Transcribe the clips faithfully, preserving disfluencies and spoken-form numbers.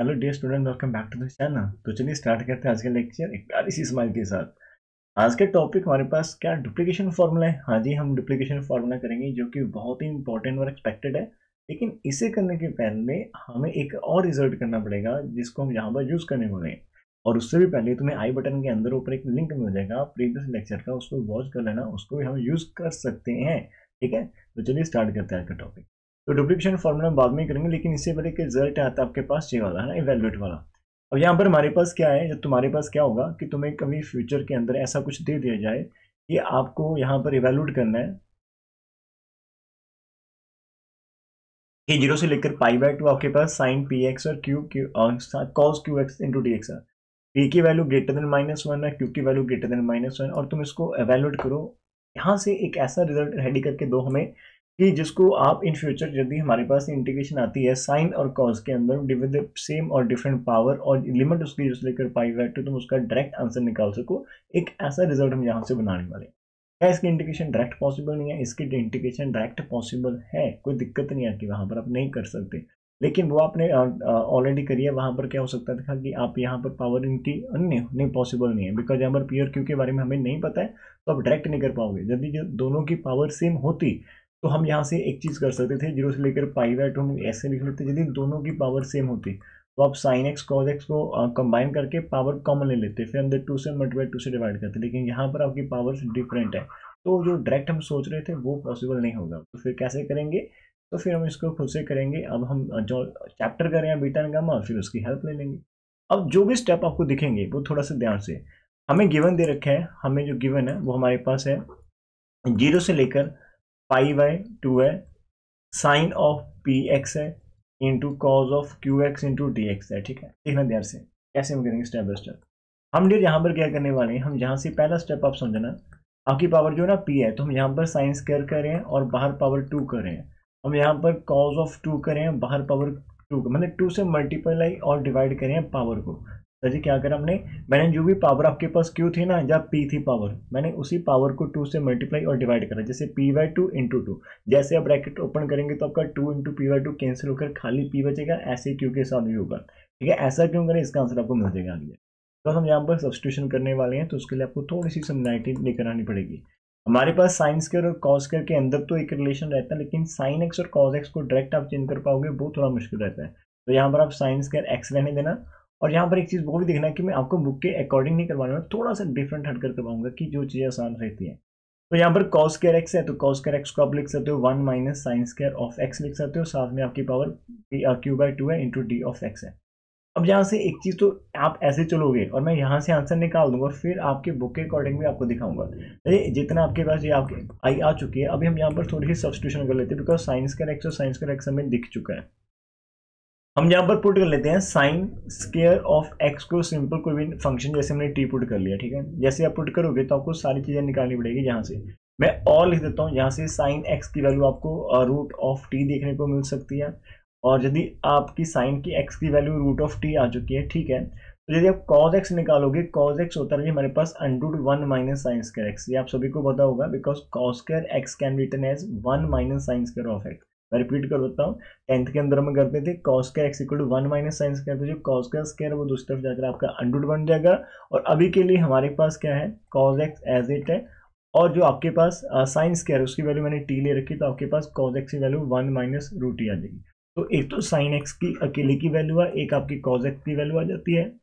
Hello dear student, welcome back to the channel. तो चलिए start करते हैं आज का लेक्चर एक प्यारी सी स्माइल के साथ। आज का टॉपिक हमारे पास क्या डुप्लीकेशन फॉर्मूला है। हाँ जी, हम डुप्लीकेशन फॉर्मूला करेंगे जो कि बहुत ही इंपॉर्टेंट और एक्सपेक्टेड है। लेकिन इसे करने के पहले हमें एक और रिजल्ट करना पड़ेगा जिसको हम यहाँ पर यूज करने वाले हैं। और उससे भी पहले तुम्हें आई बटन के अंदर ऊपर एक लिंक मिल जाएगा प्रीवियस लेक्चर का, उसको वॉच कर लेना, उसको भी हम यूज कर सकते हैं। ठीक है, तो चलिए स्टार्ट करते हैं आज का टॉपिक। तो डुप्लीकेशन फॉर्मूला बाद में करेंगे, लेकिन इससे पहले एक रिजल्ट आता है आपके पास ये वाला है ना, इवेल्युएट वाला। अब यहाँ पर हमारे पास क्या है, जब तुम्हारे पास क्या होगा कि तुम्हें कभी फ्यूचर के अंदर ऐसा कुछ दे दिया जाए कि आपको यहाँ पर इवेल्युएट करना है कि जीरो से लेकर पाई बाय टू आपके पास साइन पी एक्स और q q cos q x into D x है। पी की value greater than minus one है, क्यू की value greater than minus one, और तुम इसको इवेल्युएट करो। यहाँ से एक ऐसा रिजल्ट रेडी करके दो हमें कि जिसको आप इन फ्यूचर यदि हमारे पास इंटीग्रेशन आती है साइन और कॉस के अंदर विद सेम और डिफरेंट पावर और लिमिट उसकी जो लेकर पाई बाय टू, तुम उसका डायरेक्ट आंसर निकाल सको। एक ऐसा रिजल्ट हम यहाँ से बनाने वाले हैं। क्या इसकी इंटीग्रेशन डायरेक्ट पॉसिबल नहीं है? इसकी इंटीग्रेशन डायरेक्ट पॉसिबल है, कोई दिक्कत नहीं आती, वहां पर आप नहीं कर सकते। लेकिन वो आपने ऑलरेडी करी है। वहां पर क्या हो सकता था कि आप यहाँ पर पावर इनकी अन्य नहीं पॉसिबल नहीं है, बिकॉज यहाँ पर पी और क्यू के बारे में हमें नहीं पता है, तो आप डायरेक्ट नहीं कर पाओगे। यदि जो दोनों की पावर सेम होती तो हम यहाँ से एक चीज कर सकते थे, जीरो से लेकर पाई बाय टू हम ऐसे लिख लेते। यदि दोनों की पावर सेम होती तो आप साइन एक्स कॉस एक्स को कंबाइन uh, करके पावर कॉमन ले लेते, फिर हम टू से मल्टीप्लाई टू से डिवाइड करते। लेकिन यहाँ पर आपकी पावर्स डिफरेंट है, तो जो डायरेक्ट हम सोच रहे थे वो पॉसिबल नहीं होगा। तो फिर कैसे करेंगे? तो फिर हम इसको खुद से करेंगे। अब हम जो चैप्टर कर रहे हैं बीटा एंड गामा, फिर उसकी हेल्प ले लेंगे। अब जो भी स्टेप आपको दिखेंगे वो थोड़ा सा ध्यान से, हमें गिवन दे रखा है, हमें जो गिवन है वो हमारे पास है जीरो से लेकर पाई बाय टू है, साइन ऑफ पी एक्स है into cos of q x into D x है। ठीक है, देखना ध्यान से कैसे हम करेंगे स्टेप बाय स्टेप। हम डियर यहाँ पर क्या करने वाले हैं, हम यहाँ से पहला स्टेप आप समझना, आपकी पावर जो है ना पी है, तो हम यहाँ पर साइन स्क्वायर कर रहे हैं और बाहर पावर टू कर रहे हैं। हम यहाँ पर कॉज ऑफ टू कर रहे हैं, बाहर पावर टू, मतलब टू से मल्टीप्लाई और डिवाइड कर रहे हैं पावर को। तो जी क्या करा हमने, मैंने जो भी पावर आपके पास क्यू थी ना, जब पी थी पावर, मैंने उसी पावर को टू से मल्टीप्लाई और डिवाइड करा। जैसे p by two into two, जैसे आप ब्रैकेट ओपन करेंगे तो आपका two into p by two cancel होकर खाली पी बचेगा, ऐसे क्यू के साथ भी होगा। ठीक है, ऐसा क्यों करें, इसका आंसर आपको मिल जाएगा आगे। तो हम यहाँ पर सब्स्टिट्यूशन करने वाले हैं, तो उसके लिए आपको थोड़ी सी सिमिलैरिटी लेकर आनी पड़ेगी। हमारे पास साइन स्क्वायर और कॉस स्क्वायर के अंदर तो एक रिलेशन रहता है, लेकिन साइन एक्स और कॉस एक्स को डायरेक्ट आप चेंज कर पाओगे वो थोड़ा मुश्किल रहता है। तो यहाँ पर आप साइन स्क्वायर एक्स रहने देना, और यहाँ पर एक चीज वो भी देखना है कि मैं आपको बुक के अकॉर्डिंग नहीं करवाऊंगा, थोड़ा सा डिफरेंट हटकर करवाऊंगा कि जो चीजें आसान रहती है। तो यहाँ पर कॉस स्क्वायर एक्स है, तो कॉस स्क्वायर एक्स को आप लिख सकते हो one minus sine square of x लिख सकते हो, साथ में आपकी पावर क्यू बाई टू है इंटू डी ऑफ एक्स है। अब यहाँ से एक चीज तो आप ऐसे चलोगे और मैं यहाँ से आंसर निकाल दूंगा और फिर आपके बुक के अकॉर्डिंग भी आपको दिखाऊंगा। जितना आपके पास ये आपके आई आ चुकी है, अभी हम यहाँ पर थोड़ी सी सब्स्टिट्यूशन कर लेते हैं, बिकॉज साइन स्क्वायर एक्स और साइन स्क्वायर एक्स हमें दिख चुका है। हम यहाँ पर पुट कर लेते हैं साइन स्क्वायर ऑफ एक्स को, सिंपल कोई भी फंक्शन, जैसे हमने टी पुट कर लिया। ठीक है, जैसे आप पुट करोगे तो आपको सारी चीजें निकालनी पड़ेगी। यहाँ से मैं और लिख देता हूँ, यहाँ से साइन एक्स की वैल्यू आपको रूट ऑफ टी देखने को मिल सकती है, और यदि आपकी साइन की एक्स की वैल्यू रूट ऑफ टी आ चुकी है, ठीक है, तो यदि आप कॉज एक्स निकालोगे, कॉज एक्स होता है हमारे पास under one minus sine square x. ये आप सभी को पता होगा, because cos square x can be written as one minus sine square of x. मैं रिपीट कर देता हूँ, टेंथ के अंदर हम करते थे cos square x equal to one minus sine square, तो जो कॉस का स्क्वायर वो दूसरी तरफ जाकर आपका अंडर बन जाएगा। और अभी के लिए हमारे पास क्या है, कॉस एक्स एज इट है, और जो आपके पास साइन स्क्वायर उसकी वैल्यू मैंने टी ले रखी, तो आपके पास कॉस एक्स की value one minus root t आ जाएगी। तो एक तो साइन एक्स की अकेले की वैल्यू है, एक आपकी कॉस एक्स की वैल्यू आ जाती है।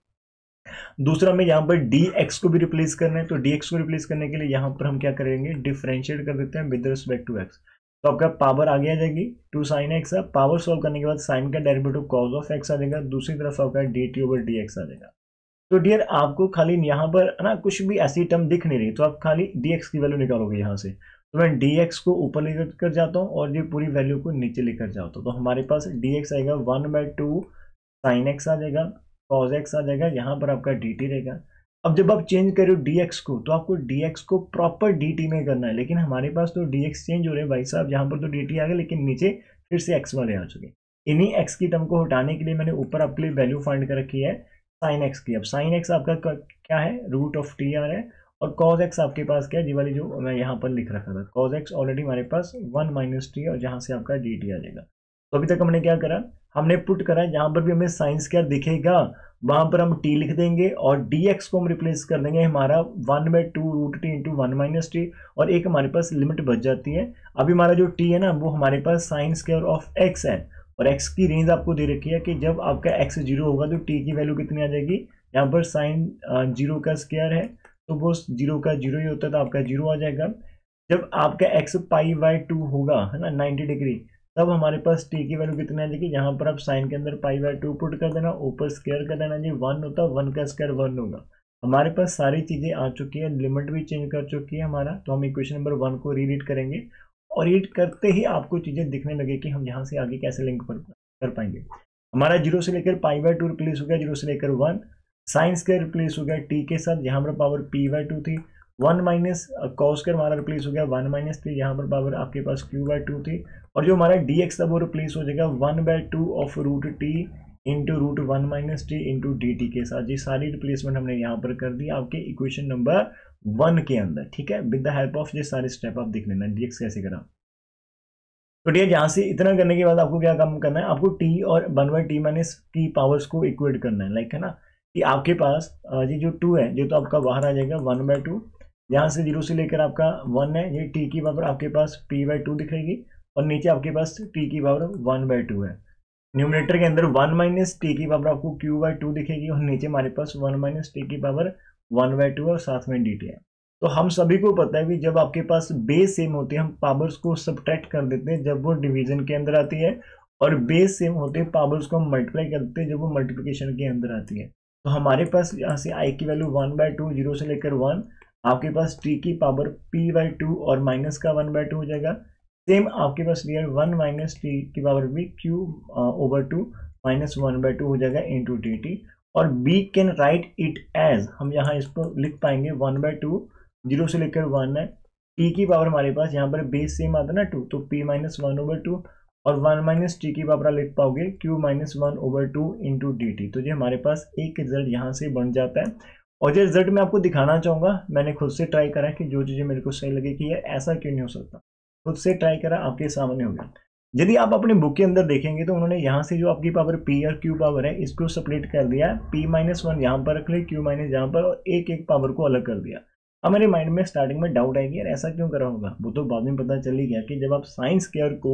दूसरा में यहाँ पर डी एक्स को भी रिप्लेस करना है, तो डी एक्स को रिप्लेस करने के लिए यहाँ पर हम क्या करेंगे, डिफरेंशिएट कर देते हैं विद रिस्पेक्ट टू एक्स। तो आपका पावर आगे आ जाएगी टू साइन एक्स है, पावर सॉल्व करने के बाद साइन का डेरिवेटिव कॉस ऑफ एक्स आ जाएगा, दूसरी तरफ आपका d t over D x आ जाएगा। तो डियर आपको खाली यहाँ पर ना कुछ भी ऐसी टर्म दिख नहीं रही, तो आप खाली डी एक्स की वैल्यू निकालोगे यहाँ से। तो मैं dx को ऊपर लेकर कर जाता हूँ और ये पूरी वैल्यू को नीचे लेकर जाता हूँ, तो हमारे पास dx आएगा one by two sine x आ जाएगा, कॉस एक्स आ जाएगा, यहाँ पर आपका dt रहेगा। अब जब आप चेंज करो dx को, तो आपको dx को प्रॉपर dt में करना है, लेकिन हमारे पास तो dx चेंज हो रहे हैं भाई साहब, यहाँ पर तो dt आ गया, लेकिन नीचे फिर से x वाले आ चुके। इन्हीं x की टर्म को हटाने के लिए मैंने ऊपर आपके लिए वैल्यू फाइंड कर रखी है साइन एक्स की। अब साइन एक्स आपका क्या है, रूट ऑफ टी आ रहा है, और कॉज एक्स आपके पास क्या है, जी वाली जो मैं यहाँ पर लिख रखा था, कॉज एक्स ऑलरेडी हमारे पास वन माइनस टी, और जहाँ से आपका डी टी आ जाएगा। तो अभी तक हमने क्या करा, हमने पुट करा जहां पर भी हमें साइन स्क्वायर दिखेगा वहां पर हम टी लिख देंगे और dx को हम रिप्लेस कर देंगे हमारा one by two root t into one minus t, और एक हमारे पास लिमिट बच जाती है। अभी हमारा जो t है ना वो हमारे पास साइन स्क्वायर ऑफ x है, और x की रेंज आपको दे रखी है कि जब आपका x जीरो होगा तो t की वैल्यू कितनी आ जाएगी, यहाँ पर साइन जीरो का स्क्वायर है तो वो जीरो का जीरो ही होता है तो आपका जीरो आ जाएगा। जब आपका x पाई बाई टू होगा है ना नाइन्टी डिग्री, तब हमारे पास t की वैल्यू कितनी आ जाएगी, यहाँ पर आप साइन के अंदर पाई बाई टू पुट कर देना, ऊपर स्क्वायर कर देना जी, वन होता है, वन का स्क्वायर वन होगा। हमारे पास सारी चीजें आ चुकी है, लिमिट भी चेंज कर चुकी है हमारा, तो हम इक्वेशन नंबर वन को रीरीड करेंगे और रीड करते ही आपको चीजें दिखने लगे कि हम यहाँ से आगे कैसे लिंक कर पाएंगे। हमारा जीरो से लेकर पाई बाई टू रिप्लेस हो गया, जीरो से लेकर वन, साइन स्क्वायर रिप्लेस हो गया टी के साथ, यहाँ पर पावर पी बाई टू थी, वन माइनस कॉस स्क्वायर हमारा रिप्लेस हो गया वन माइनस थ्री, यहाँ पर पावर आपके पास क्यू बाई टू थी, और जो हमारा dx था वो रिप्लेस हो जाएगा one by two of root t into root one minus t into d t के साथ। ये सारी रिप्लेसमेंट हमने यहाँ पर कर दी आपके इक्वेशन नंबर वन के अंदर, ठीक है, विद द हेल्प ऑफ ये सारे स्टेप आप देख लेना dx कैसे करा। तो ठीक है, यहाँ से इतना करने के बाद आपको क्या काम करना है, आपको t और वन बाई टी माइनस की पावर्स को इक्वेट करना है, लाइक है ना कि आपके पास ये जो टू है ये तो आपका बाहर आ जाएगा वन बाई टू, यहाँ से जीरो से लेकर आपका वन है, ये t की पावर आपके पास p बाई टू दिखेगी, और नीचे आपके पास t की पावर वन बाई टू है। न्यूमरेटर के अंदर वन माइनस टी की पावर आपको q बाई टू दिखेगी, और नीचे हमारे पास वन माइनस टी की पावर वन बाई टू और साथ में dt है। तो हम सभी को पता है कि जब आपके पास बेस सेम होती है हम पावर्स को सब्ट्रैक्ट कर देते हैं जब वो डिवीजन के अंदर आती है, और बेस सेम होते हैं पावर्स को हम मल्टीप्लाई कर देते हैं जब वो मल्टीप्लिकेशन के अंदर आती है। तो हमारे पास यहाँ से i की value one by two, zero से लेकर वन, आपके पास t की पावर p बाई टू और माइनस का वन बाई टू हो जाएगा। सेम आपके पास रियल वन माइनस टी की पावर भी q over two minus one by two हो जाएगा इंटू टी टी, और b can write it as, हम यहाँ इसको लिख पाएंगे वन बाई टू, जीरो से लेकर वन है, t की पावर हमारे पास यहाँ पर बेस सेम आता है ना टू, तो p minus one over two, और वन माइनस टी की पावर लिख पाओगे q minus one over two into d t. तो ये हमारे पास एक रिजल्ट यहाँ से बन जाता है, और जो रिजल्ट मैं आपको दिखाना चाहूँगा मैंने खुद से ट्राई करा कि जो चीज़ें मेरे को सही लगी कि यार ऐसा क्यों नहीं हो सकता, खुद से ट्राई करा, आपके सामने हो गया। यदि आप अपने बुक के अंदर देखेंगे तो उन्होंने यहाँ से जो आपकी पावर p और q पावर है इसको स्प्लिट कर दिया, p माइनस वन यहाँ पर रख ले, q माइनस यहाँ पर, और एक एक पावर को अलग कर दिया। अब मेरे माइंड में स्टार्टिंग में डाउट आएगी यार ऐसा क्यों करा होगा, वो तो बाद में पता चल ही गया कि जब आप साइन स्क्वायर को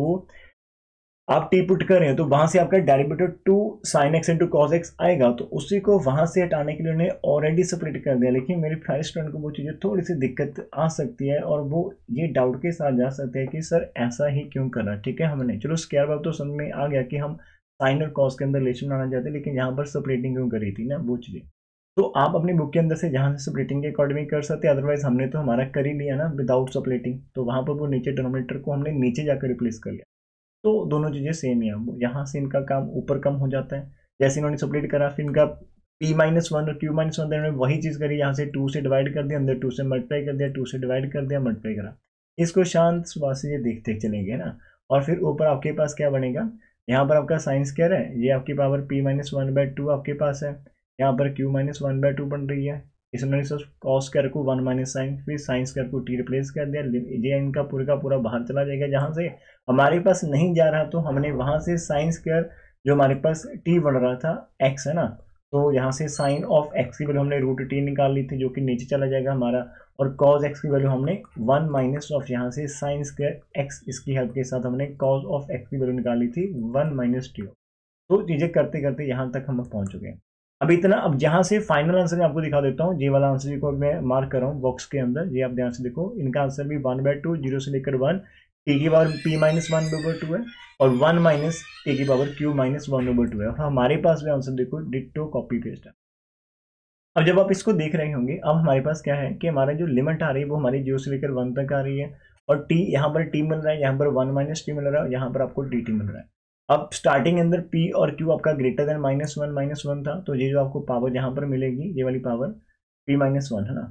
आप टी पुट कर रहे हैं तो वहां से आपका derivative two sine x into cos x आएगा, तो उसी को वहां से हटाने के लिए उन्हें ऑलरेडी सेपरेट कर दिया। लेकिन मेरे फाइव स्टूडेंट को वो चीज़ें थोड़ी सी दिक्कत आ सकती है और वो ये डाउट के साथ जा सकते हैं कि सर ऐसा ही क्यों करा। ठीक है, हमने चलो स्क्वायर बात तो समझ में आ गया कि हम साइन और कॉस के अंदर रिलेशन बनाना चाहते हैं, लेकिन यहाँ पर सेपरेटिंग क्यों करी थी ना वो चीज़ें, तो आप अपनी बुक के अंदर से जहाँ से सेपरेटिंग के अकॉर्डिंग कर सकते हैं। अदरवाइज हमने तो हमारा कर ही लिया ना विदाउट सेपरेटिंग, तो वहाँ पर वो नीचे डिनोमिनेटर को हमने नीचे जाकर रिप्लेस कर लिया, तो दोनों चीज़ें सेम ही है। यहाँ से इनका काम ऊपर कम हो जाता है, जैसे इन्होंने सेपरेट करा फिर इनका p माइनस वन और q माइनस वन इन्होंने वही चीज़ करी, यहाँ से टू से डिवाइड कर दिया, अंदर टू से मल्टीप्लाई कर दिया, टू से डिवाइड कर दिया, मल्टीप्लाई करा। इसको शांत सुबह से ये देखते चलेंगे ना, और फिर ऊपर आपके पास क्या बनेगा, यहाँ पर आपका साइन स्क्वायर है, ये आपकी power p minus one by two आपके पास है, यहाँ पर q minus one by two बन रही है, इसमें कॉस स्क्वायर को वन माइनस साइन, फिर साइन स्क्वायर को t रिप्लेस कर दिया, ये इनका पूरा का पूरा बाहर चला जाएगा। जहाँ से हमारे पास नहीं जा रहा तो हमने वहाँ से साइन स्क्वायर जो हमारे पास t बन रहा था x है ना, तो यहाँ से साइन ऑफ x की वैल्यू हमने रूट टी निकाल ली थी जो कि नीचे चला जाएगा हमारा, और कॉस x की वैल्यू हमने वन माइनस ऑफ यहाँ से साइन स्क्वायर x, इसकी हेल्प के साथ हमने कॉस ऑफ x की वैल्यू निकाली थी वन माइनस टी। तो चीज़ें करते करते यहाँ तक हम पहुँच चुके हैं। अब इतना, अब जहाँ से फाइनल आंसर मैं आपको दिखा देता हूँ, ये वाला आंसर को मैं मार्क कर रहा हूँ बॉक्स के अंदर, ये आप ध्यान से देखो, इनका आंसर भी वन बाई टू, जीरो से लेकर वन, टी की power p minus one over two है, और वन माइनस टी की power q minus one over two है, और हमारे पास भी आंसर देखो डिट्टो कॉपी पेस्ट है। अब जब आप इसको देख रहे होंगे, अब हमारे पास क्या है कि हमारा जो लिमिट आ रही है वो हमारी जीरो से लेकर वन तक आ रही है, और t यहाँ पर t मिल रहा है, यहाँ पर वन माइनस टी मिल रहा है, यहाँ पर आपको dt मिल रहा है। अब स्टार्टिंग अंदर p और q आपका greater than minus one minus one था, तो ये जो आपको पावर यहाँ पर मिलेगी ये वाली पावर p माइनस वन है ना,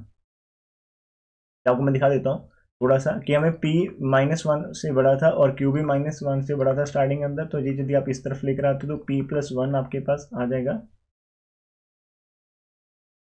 आपको मैं दिखा देता हूँ थोड़ा सा कि हमें p माइनस वन से बड़ा था और q भी माइनस वन से बड़ा था स्टार्टिंग अंदर, तो ये यदि आप इस तरफ लेकर आते हो तो p प्लस वन आपके पास आ जाएगा,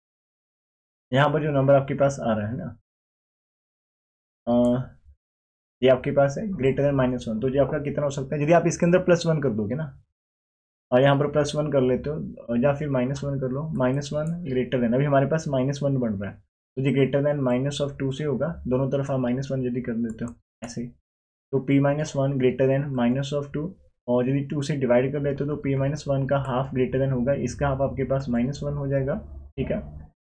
यहाँ पर जो नंबर आपके पास आ रहा है ना, ये आपके पास है ग्रेटर देन माइनस वन, तो ये आपका कितना हो सकता है यदि आप इसके अंदर प्लस वन कर दोगे ना, और यहाँ पर प्लस वन कर लेते हो या फिर माइनस वन कर लो, माइनस वन ग्रेटर देन, अभी हमारे पास माइनस वन बन रहा है तो ये greater than minus of two से होगा, दोनों तरफ आप माइनस वन यदि कर देते हो ऐसे, तो p minus one greater than minus of two, और यदि टू से डिवाइड कर लेते हो तो पी माइनस वन का हाफ ग्रेटर देन होगा, इसका हाफ आपके पास माइनस वन हो जाएगा, ठीक है।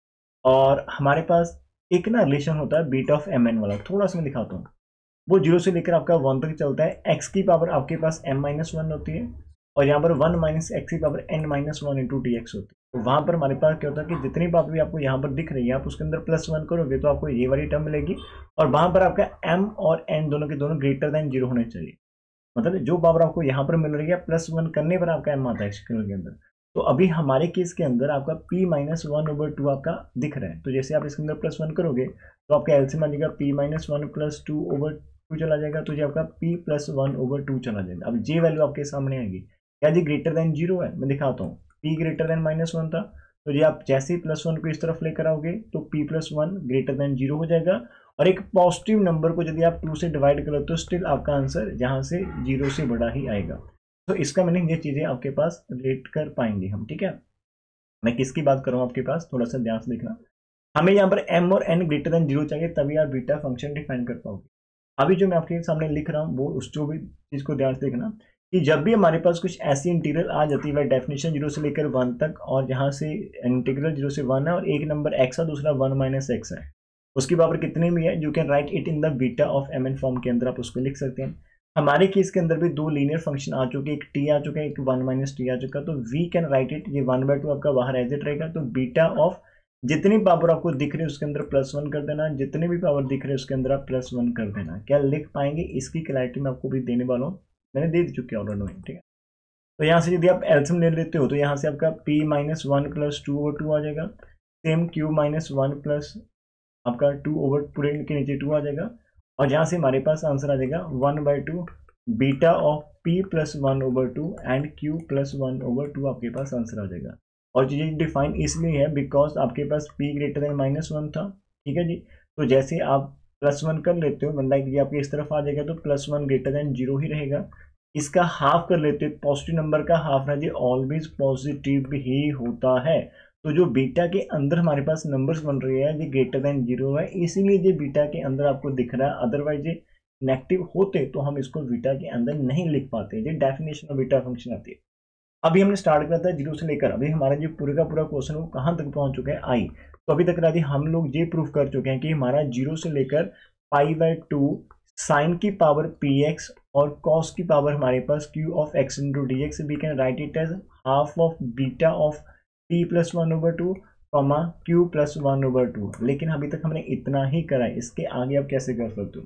और हमारे पास एक ना रिलेशन होता है बीटा ऑफ एम एन वाला, थोड़ा सा मैं दिखाता हूँ, वो जीरो से लेकर आपका वन तक चलता है, एक्स की पावर आपके पास एम माइनस वन होती है, और यहाँ पर वन माइनस एक्स की power n minus one into t x होती है। तो वहाँ पर हमारे पास क्या होता है कि जितनी पावर भी आपको यहाँ पर दिख रही है आप उसके अंदर प्लस वन करोगे तो आपको ये वाली टर्म मिलेगी, और वहाँ पर आपका एम और एन दोनों के दोनों ग्रेटर देन जीरो होने चाहिए, मतलब जो पावर आपको यहाँ पर मिल रही है प्लस वन करने पर आपका एम आता है एक्सक्यूएल के अंदर। तो अभी हमारे केस के अंदर आपका p minus one over two आपका दिख रहा है, तो जैसे आप इसके अंदर प्लस वन करोगे तो आपका एलसीएम आ जाएगा p minus one plus two over two चला जाएगा, तो ये आपका p plus one over two चला जाएगा। अब जे वैल्यू आपके सामने आएगी, क्या जी ग्रेटर देन जीरो है, मैं दिखाता हूँ, p greater than minus one था, तो ये आप जैसे ही प्लस वन को इस तरफ लेकर आओगे तो p plus one greater than zero हो जाएगा, और एक पॉजिटिव नंबर को यदि आप टू से डिवाइड करो तो स्टिल आपका आंसर जहाँ से जीरो से बड़ा ही आएगा। तो इसका मीनिंग ये चीज़ें आपके पास रिलेट कर पाएंगे हम, ठीक है। मैं किसकी बात कर रहा हूँ आपके पास थोड़ा सा ध्यान से देखना, हमें यहाँ पर m और n ग्रेटर देन जीरो चाहिए तभी आप बीटा फंक्शन डिफाइन कर पाओगे। अभी जो मैं आपके सामने लिख रहा हूँ वो उस जो भी चीज़ को ध्यान से देखना कि जब भी हमारे पास कुछ ऐसी इंटीग्रल आ जाती है वह डेफिनेशन जीरो से लेकर वन तक, और जहाँ से इंटीग्रल जीरो से वन है और एक नंबर एक्स है दूसरा वन माइनस एक्स है, उसकी पावर कितनी भी है you can write it in the beta of m n form के अंदर आप उसको लिख सकते हैं। हमारे केस के अंदर भी दो लीनियर फंक्शन आ चुके, एक टी आ चुका है एक वन माइनस टी आ चुका, तो वी कैन राइट इट, ये वन बाय टू आपका बाहर एज इट रहेगा, तो बीटा ऑफ जितनी पावर आपको दिख रही है उसके अंदर प्लस वन कर देना, जितनी भी पावर दिख रही है उसके अंदर आप प्लस वन कर देना। क्या लिख पाएंगे इसकी क्लैरिटी मैं आपको भी देने वाला हूँ, मैंने दे चुकी है ऑलरेडी, ठीक है। तो यहाँ से यदि आप एल्सियम ले लेते हो तो यहाँ से आपका p minus one plus two over two आ जाएगा, same q minus one plus आपका टू ओवर पूरे के नीचे टू आ जाएगा, और जहाँ से हमारे पास आंसर आ जाएगा one by two beta of p plus one over two and q plus one over two आपके पास आंसर आ जाएगा। और चीज़ें डिफाइन इसलिए है बिकॉज आपके पास p greater than minus one था, ठीक है जी। तो जैसे आप प्लस वन कर लेते हो मतलब ये आपके इस तरफ आ जाएगा तो plus one greater than zero ही रहेगा, इसका हाफ कर लेते हो पॉजिटिव नंबर का हाफ है जी ऑलवेज पॉजिटिव ही होता है, तो जो बीटा के अंदर हमारे पास नंबर्स बन रहे हैं ये ग्रेटर देन जीरो है, इसीलिए ये बीटा के अंदर आपको दिख रहा है, अदरवाइज ये नेगेटिव होते तो हम इसको बीटा के अंदर नहीं लिख पाते। ये डेफिनेशन ऑफ बीटा फंक्शन आती है। अभी हमने स्टार्ट किया था जीरो से लेकर, अभी हमारा जो पूरे का पूरा क्वेश्चन वो कहाँ तक पहुंच चुका है आई, तो अभी तक राजी हम लोग ये प्रूफ कर चुके हैं कि हमारा जीरो से लेकर पाई बाय टू साइन की पावर पी एक्स और कॉस की पावर हमारे पास q of x into D x, we can write it as half of beta of p plus one over two comma q plus one over two. लेकिन अभी तक हमने इतना ही करा है, इसके आगे आप कैसे कर सकते हो।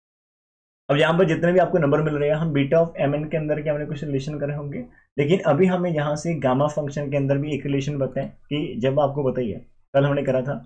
अब यहाँ पर जितने भी आपको नंबर मिल रहे हैं हम बीटा ऑफ एम एन के अंदर के हमने कुछ रिलेशन करे होंगे, लेकिन अभी हमें यहाँ से गामा फंक्शन के अंदर भी एक रिलेशन बताएं कि जब आपको बताइए कल हमने करा था,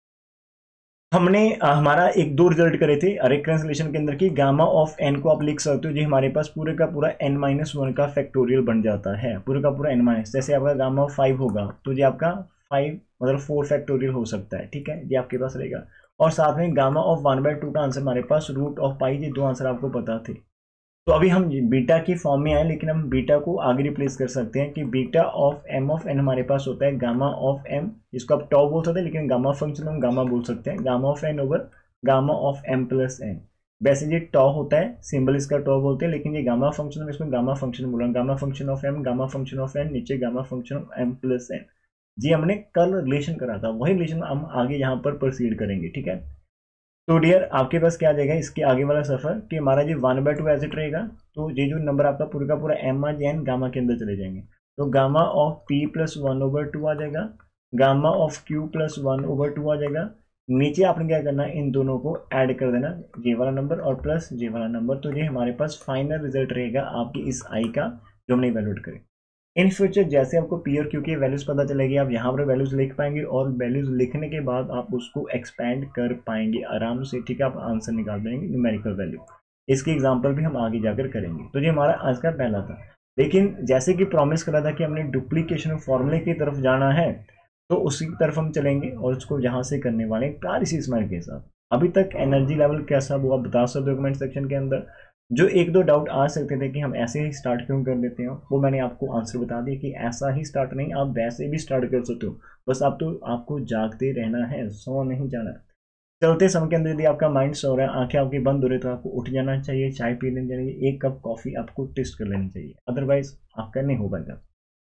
हमने आ, हमारा एक दो रिजल्ट करे थे रेकरेंस रिलेशन के अंदर की गामा ऑफ एन को आप लिख सकते हो जी हमारे पास पूरे का पूरा एन माइनस वन का फैक्टोरियल बन जाता है, पूरे का पूरा एन माइनस, जैसे आपका गामा ऑफ फाइव होगा तो जी आपका फाइव मतलब फोर फैक्टोरियल हो सकता है, ठीक है ये आपके पास रहेगा। और साथ में gamma of one by two का आंसर हमारे पास रूट ऑफ पाई, ये दो आंसर आपको पता थे। तो अभी हम बीटा की फॉर्म में आए, लेकिन हम बीटा को आगे रिप्लेस कर सकते हैं कि beta of m of n हमारे पास होता है गामा ऑफ एम, इसको आप टॉ बोल सकते हैं लेकिन गामा फंक्शन हम गामा बोल सकते हैं, gamma of n over gamma of M plus n. वैसे ये टॉ होता है सिंबल इसका टॉ बोलते हैं, लेकिन ये गामा फंक्शन हम इसमें गामा फंक्शन बोल रहे हैं, gamma function of m gamma function of n नीचे gamma function of M plus n. जी हमने कल रिलेशन करा था वही रिलेशन हम आगे यहाँ पर प्रोसीड करेंगे, ठीक है। तो डियर आपके पास क्या आ जाएगा इसके आगे वाला सफर कि हमारा जी one by two as it रहेगा, तो ये जो नंबर आपका पूरा का पूरा एम आज एन गामा के अंदर चले जाएंगे, तो gamma of p plus one over two आ जाएगा, gamma of q plus one over two आ जाएगा, नीचे आपने क्या करना है इन दोनों को ऐड कर देना जे वाला नंबर और प्लस जे वाला नंबर, तो ये हमारे पास फाइनल रिजल्ट रहेगा आपकी इस आई का जो हमने इवेल्यूएट करें। इन फ्यूचर जैसे आपको पी और क्यू की वैल्यूज पता चलेगी आप यहाँ पर वैल्यूज लिख पाएंगे और वैल्यूज लिखने के बाद आप उसको एक्सपैंड कर पाएंगे आराम से, ठीक है। आप आंसर निकाल देंगे न्यूमेरिकल वैल्यू, इसकी एग्जांपल भी हम आगे जाकर करेंगे। तो ये हमारा आज का पहला था, लेकिन जैसे कि प्रॉमिस करा था कि हमने डुप्लीकेशन फॉर्मूले की तरफ जाना है तो उसी तरफ हम चलेंगे और उसको यहाँ से करने वाले प्यारी सी स्माइल के साथ। अभी तक एनर्जी लेवल कैसा वो आप बता सकते हो कमेंट सेक्शन के अंदर। जो एक दो डाउट आ सकते थे कि हम ऐसे ही स्टार्ट क्यों कर देते हैं, वो मैंने आपको आंसर बता दिया कि ऐसा ही स्टार्ट नहीं, आप वैसे भी स्टार्ट कर सकते हो। बस आप तो आपको जागते रहना है, सो नहीं जाना। चलते समय के अंदर यदि आपका माइंड सो रहा है, आंखें आपकी बंद हो रही है, तो आपको उठ जाना चाहिए, चाय पी लेनी चाहिए, एक कप कॉफी आपको टेस्ट कर लेनी चाहिए, अदरवाइज आपका नहीं हो पाएगा।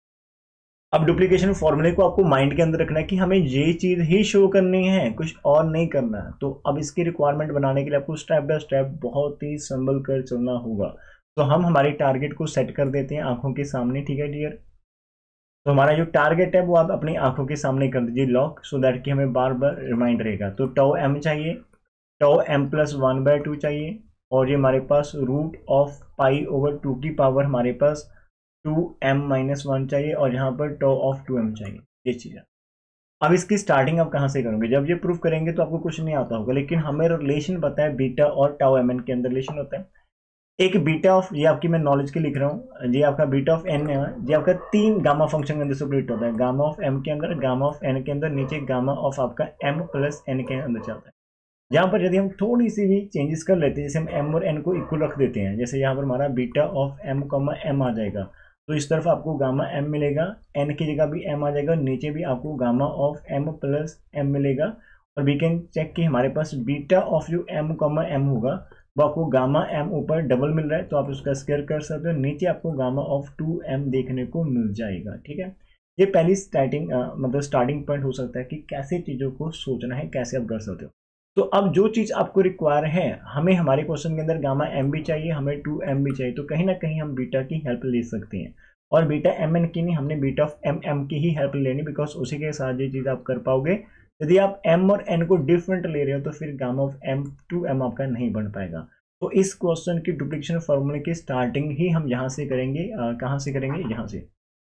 अब डुप्लीकेशन फॉर्मूले को आपको माइंड के अंदर रखना है कि हमें ये चीज ही शो करनी है, कुछ और नहीं करना है। तो अब इसकी रिक्वायरमेंट बनाने के लिए आपको स्टेप बाय स्टेप बहुत ही संभल कर चलना होगा। तो हम हमारे टारगेट को सेट कर देते हैं आंखों के सामने, ठीक है डियर। तो हमारा जो टारगेट है वो आप अपनी आंखों के सामने कर दीजिए लॉक, सो दैट कि हमें बार बार रिमाइंड रहेगा। तो टाउ एम चाहिए, tau M plus one by two चाहिए, और ये हमारे पास root of pi over two की पावर हमारे पास टू एम माइनस वन चाहिए, और यहाँ पर टो ऑफ टू एम चाहिए, ये चीज़ है। अब इसकी स्टार्टिंग आप कहाँ से करोगे, जब ये प्रूफ करेंगे तो आपको कुछ नहीं आता होगा, लेकिन हमें रिलेशन पता है बीटा और टाउ एम एन के अंदर रिलेशन होता है। एक बीटा ऑफ, ये आपकी मैं नॉलेज के लिख रहा हूँ, ये आपका बीटा ऑफ एन है, ये आपका तीन गामा फंक्शन के अंदर सेपरेट होता है, गामा ऑफ एम के अंदर, गामा ऑफ एन के अंदर, नीचे गामा ऑफ आपका एम प्लस एन के अंदर चलता है। यहाँ पर यदि हम थोड़ी सी भी चेंजेस कर लेते हैं, जैसे हम एम और एन को इक्वल रख देते हैं, जैसे यहाँ पर हमारा beta of M comma M आ जाएगा, तो इस तरफ आपको गामा एम मिलेगा, एन की जगह भी एम आ जाएगा, नीचे भी आपको gamma of M plus M मिलेगा। और वी कैन चेक कि हमारे पास बीटा ऑफ जो एम कॉमा एम होगा वो आपको गामा एम ऊपर डबल मिल रहा है, तो आप उसका स्क्वायर कर सकते हो, नीचे आपको गामा ऑफ टू एम देखने को मिल जाएगा, ठीक है। ये पहली स्टार्टिंग मतलब स्टार्टिंग पॉइंट हो सकता है कि कैसे चीज़ों को सोचना है, कैसे आप कर सकते हो। तो अब जो चीज़ आपको रिक्वायर है, हमें हमारे क्वेश्चन के अंदर गामा एम भी चाहिए, हमें टू एम भी चाहिए, तो कहीं ना कहीं हम बीटा की हेल्प ले सकते हैं। और बीटा एम एन की नहीं, हमने बीटा ऑफ एम एम की ही हेल्प लेनी, बिकॉज उसी के साथ ये चीज़ आप कर पाओगे। यदि आप एम और एन को डिफरेंट ले रहे हो तो फिर gamma of M two M आपका नहीं बन पाएगा। तो इस क्वेश्चन की डुप्लीकेशन फॉर्मूले की स्टार्टिंग ही हम यहाँ से करेंगे, कहाँ से करेंगे, यहाँ से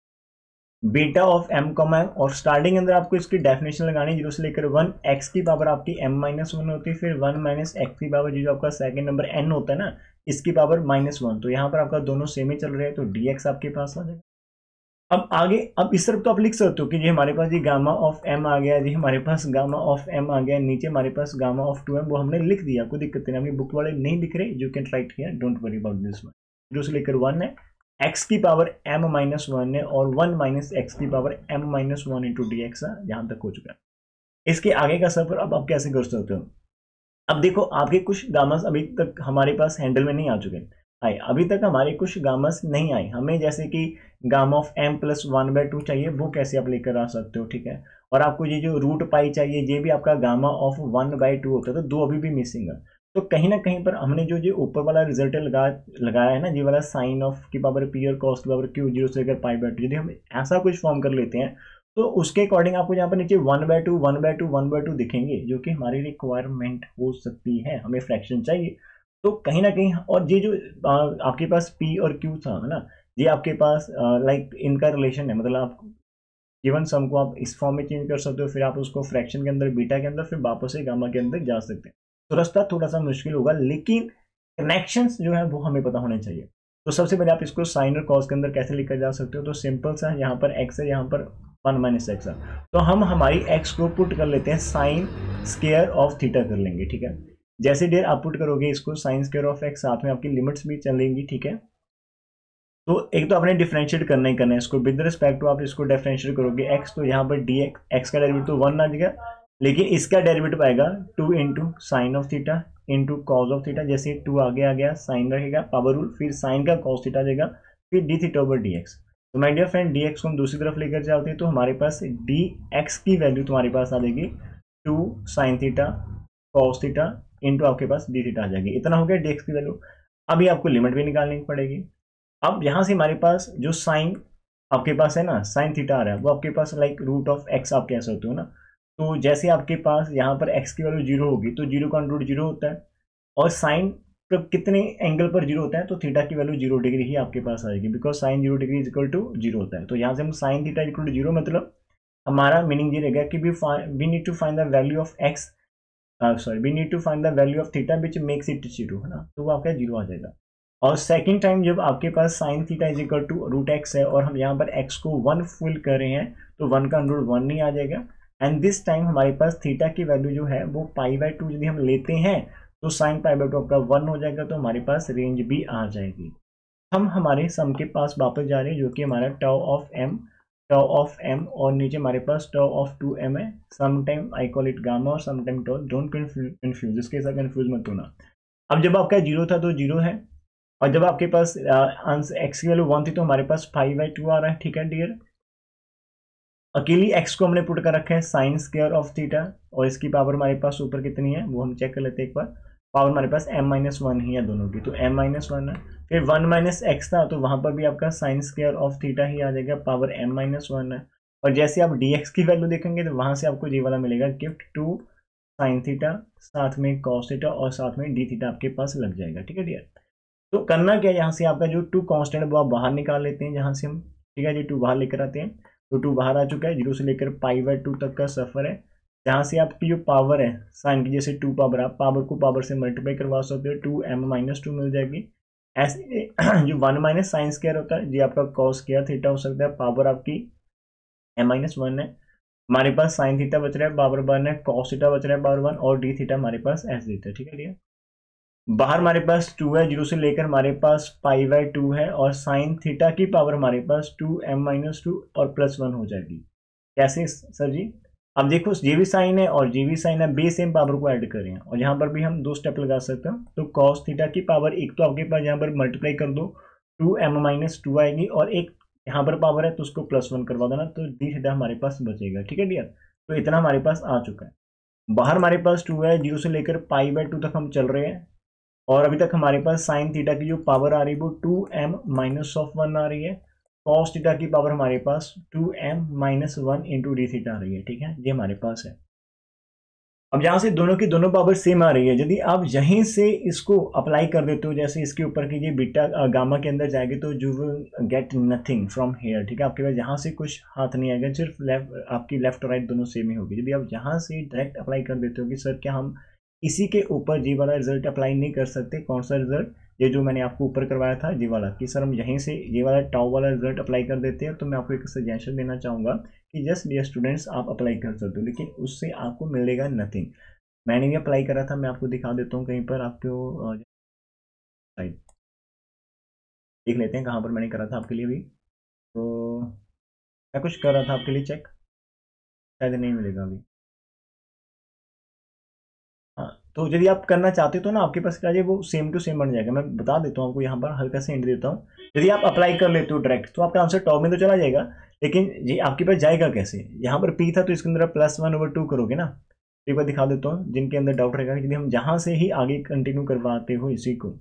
beta of M comma M, और स्टार्टिंग अंदर आपको इसकी डेफिनेशन लगानी, जीरो से लेकर वन, एक्स की पावर आपकी एम माइनस वन होती है, फिर वन माइनस एक्स की पावर जो आपका सेकंड नंबर एन होता है ना, इसकी पावर माइनस वन। तो यहाँ पर आपका दोनों सेम ही चल रहे हैं, तो डी एक्स आपके पास आ जाएगा। अब आगे, अब इस तरफ तो आप लिख सकते हो कि जी हमारे पास ये गामा ऑफ एम आ गया, जी हमारे पास गामा ऑफ एम आ गया, नीचे हमारे पास गामा ऑफ टू एम, वो हमने लिख दिया, कोई दिक्कत नहीं। अपनी बुक वाले नहीं लिख रहे, you can write here, don't worry about this one. Zero से लेकर वन है, एक्स की पावर एम माइनस वन है, और वन माइनस एक्स की power M minus one into D x है, यहाँ तक हो चुका है। इसके आगे का सफर अब आप कैसे कर सकते हो। अब देखो, आपके कुछ गामास अभी तक हमारे पास हैंडल में नहीं आ चुके आए, अभी तक हमारे कुछ गामास नहीं आए हमें, जैसे कि gamma of M plus one by two चाहिए, वो कैसे आप लेकर आ सकते हो, ठीक है। और आपको ये जो रूट पाई चाहिए, ये भी आपका gamma of one by two होता है, तो दो अभी भी मिसिंग है। तो कहीं ना कहीं पर हमने जो जो ऊपर वाला रिजल्ट लगा लगाया है ना, ये वाला साइन ऑफ की पावर पी और कॉस की पावर क्यू, जीरो से लेकर पाई बाय टू, यदि हम ऐसा कुछ फॉर्म कर लेते हैं तो उसके अकॉर्डिंग आपको यहाँ पर नीचे one by two one by two one by two दिखेंगे, जो कि हमारी रिक्वायरमेंट हो सकती है, हमें फ्रैक्शन चाहिए। तो कहीं ना कहीं, और ये जो आ, आपके पास पी और क्यू था है ना, ये आपके पास लाइक इनका रिलेशन है, मतलब आप गिवन सम को आप इस फॉर्म में चेंज कर सकते हो, फिर आप उसको फ्रैक्शन के अंदर, बीटा के अंदर, फिर वापस से गामा के अंदर जा सकते हैं। तो रास्ता थोड़ा सा मुश्किल होगा, लेकिन कनेक्शंस जो है वो हमें पता होने चाहिए। तो सबसे पहले आप इसको साइन और कॉस के अंदर कैसे लेकर जा सकते हो, तो सिंपल सा, यहाँ पर एक्स है, यहाँ पर वन माइनस एक्स है, तो हम हमारी एक्स को पुट कर लेते हैं साइन स्केयर ऑफ थीटा कर लेंगे, ठीक है। जैसे डेर आप पुट करोगे इसको साइन स्क्वायर ऑफ एक्स, साथ में आपकी लिमिट्स भी चलेंगी, ठीक है। तो एक तो आपने डिफरेंशिएट करना ही करना है इसको, विद रिस्पेक्ट टू आप इसको डिफरेंशिएट करोगे एक्स, तो यहाँ पर डी एक्स, एक्स का डेरिवेटिव तो वन आ जाएगा, लेकिन इसका डेरिवेटिव आएगा two into sine of theta into cos of theta, जैसे टू आगे आ गया, साइन रहेगा पावर रूल, फिर साइन का कॉस थीटा जाएगा, फिर D theta over D X. तो my dear friend, D X को हम दूसरी तरफ लेकर जाते हैं, तो हमारे पास डी एक्स की वैल्यू तुम्हारे पास आ जाएगी two sine theta cos theta into आपके पास डी थीटा आ जाएगी। इतना हो गया डी एक्स की वैल्यू। अभी आपको लिमिट भी निकालनी पड़ेगी। अब यहाँ से हमारे पास जो साइन आपके पास है ना, साइन थीटा आ रहा है, वो आपके पास लाइक रूट ऑफ एक्स आप कह सकते हो ना। तो जैसे आपके पास यहाँ पर एक्स की वैल्यू जीरो होगी, तो जीरो का रूट जीरो होता है, और साइन कब कितने एंगल पर जीरो होता है, तो थीटा की वैल्यू जीरो डिग्री ही आपके पास आएगी, because sine zero degree is equal to zero होता है। तो यहाँ से हम sine theta equal to zero, मतलब हमारा मीनिंग ये रहेगा कि we we need to find the value of X, sorry we need to find the value of theta which makes it zero, है ना, तो वो आपका जीरो आ जाएगा। और सेकंड टाइम जब आपके पास sine theta is equal to root X है, और हम यहाँ पर एक्स को वन फुल कर रहे हैं, तो वन का रूट वन नहीं आ जाएगा, एंड दिस टाइम हमारे पास थीटा की वैल्यू जो है वो पाई बाय टू यदि हम लेते हैं तो साइन पाई बाय टू आपका वन हो जाएगा, तो हमारे पास रेंज भी आ जाएगी। हम हमारे सम के पास वापस जा रहे हैं, जो कि हमारा tau of M, tau of M और नीचे हमारे पास टाउ ऑफ टू एम है। Some time I call it gamma और some time tau, don't confuse, इसके साथ कंफ्यूज मत होना। अब जब आपका जीरो था तो जीरो है, और जब आपके पास आंसर एक्स की वैल्यू वन थी तो हमारे पास फाइव बाई टू आ रहा है। ठीक है डियर, अकेली एक्स को हमने पुट कर रखा है साइन स्क्वायर ऑफ थीटा, और इसकी पावर हमारे पास ऊपर कितनी है वो हम चेक कर लेते हैं एक बार। पावर हमारे पास एम माइनस वन ही है दोनों की, तो एम माइनस वन है। फिर वन माइनस एक्स था तो वहां पर भी आपका साइन स्क्वायर ऑफ थीटा ही आ जाएगा, पावर एम माइनस वन है। और जैसे आप डी एक्स की वैल्यू देखेंगे तो वहां से आपको ये वाला मिलेगा गिफ्ट टू साइन थीटा, साथ में कॉस थीटा और साथ में डी थीटा आपके पास लग जाएगा। ठीक है डियर, तो करना क्या है, यहाँ से आपका जो टू कांस्टेंट वो आप बाहर निकाल लेते हैं जहाँ से हम, ठीक है जी, टू बाहर लेकर आते हैं। तो टू बाहर आ चुका है, जीरो से लेकर पाई बाय टू तक का सफर है, जहाँ से आपकी जो पावर है साइन की, जैसे टू पावर, आप पावर को पावर से मल्टीप्लाई करवा सकते हो, टू एम माइनस टू मिल जाएगी। ऐसे जो वन माइनस साइन स्क्वायर होता है जी आपका कॉस स्क्वायर थीटा हो सकता है, पावर आपकी एम माइनस वन है, हमारे पास साइन थीटा बच रहा है, पावर वन है, कॉस थीटा बच रहा है पावर वन, और डी थीटा हमारे पास एस देता है। ठीक है भैया, बाहर हमारे पास टू है, जीरो से लेकर हमारे पास पाई बाय टू है, और साइन थीटा की पावर हमारे पास टू एम माइनस टू और प्लस वन हो जाएगी। कैसे सर जी? अब देखो जे भी साइन है और जे भी साइन है, बे सेम पावर को ऐड करें, और यहाँ पर भी हम दो स्टेप लगा सकते हैं। तो कॉस थीटा की पावर एक तो आपके पास यहाँ पर मल्टीप्लाई कर दो, टू एम माइनस टू आएगी, और एक यहाँ पर पावर है तो उसको प्लस वन करवा देना, तो डी थीटा हमारे पास बचेगा। ठीक है डियर, तो इतना हमारे पास आ चुका है। बाहर हमारे पास टू है, जीरो से लेकर पाई बाय टू तक हम चल रहे हैं, और अभी तक हमारे पास साइन थीटा की जो पावर आ रही है वो two M minus of one आ रही है, कॉस थीटा की पावर हमारे पास two M minus one into D theta आ रही है। ठीक है, ये हमारे पास है। अब जहां से दोनों की दोनों पावर सेम आ रही है, यदि आप यहीं से इसको अप्लाई कर देते हो, जैसे इसके ऊपर की ये बीटा गामा के अंदर जाएगी, तो you will get nothing from here. ठीक है, आपके पास यहाँ से कुछ हाथ नहीं आएगा, सिर्फ लेफ्ट, आपकी लेफ्ट और राइट दोनों सेम ही होगी। यदि आप यहाँ से डायरेक्ट अप्लाई कर देते हो कि सर क्या हम इसी के ऊपर जी वाला रिजल्ट अप्लाई नहीं कर सकते, कौन सा रिजल्ट, ये जो मैंने आपको ऊपर करवाया था जी वाला, कि सर हम यहीं से ये वाला टाउ वाला रिजल्ट अप्लाई कर देते हैं, तो मैं आपको एक सजेशन देना चाहूँगा कि जस्ट डियर स्टूडेंट्स आप अप्लाई कर सकते हो, लेकिन उससे आपको मिलेगा नथिंग। मैंने भी अप्लाई करा था, मैं आपको दिखा देता हूँ कहीं पर, आपको साइड देख लेते हैं कहाँ पर मैंने करा था आपके लिए भी। तो मैं कुछ कर रहा था आपके लिए चेक, शायद नहीं मिलेगा अभी। हाँ, तो यदि आप करना चाहते हो तो ना आपके पास क्या है, वो सेम टू सेम बन जाएगा। मैं बता देता हूँ आपको, यहाँ पर हल्का से हिंट देता हूँ। यदि आप अप्लाई कर लेते हो डायरेक्ट तो आपका आंसर टॉप में तो चला जाएगा, लेकिन ये आपके पास जाएगा कैसे? यहाँ पर पी था तो इसके अंदर प्लस वन ओवर टू करोगे ना। एक बार दिखा देता हूँ, जिनके अंदर डाउट रहेगा, यदि हम जहाँ से ही आगे कंटिन्यू करवाते हो इसी को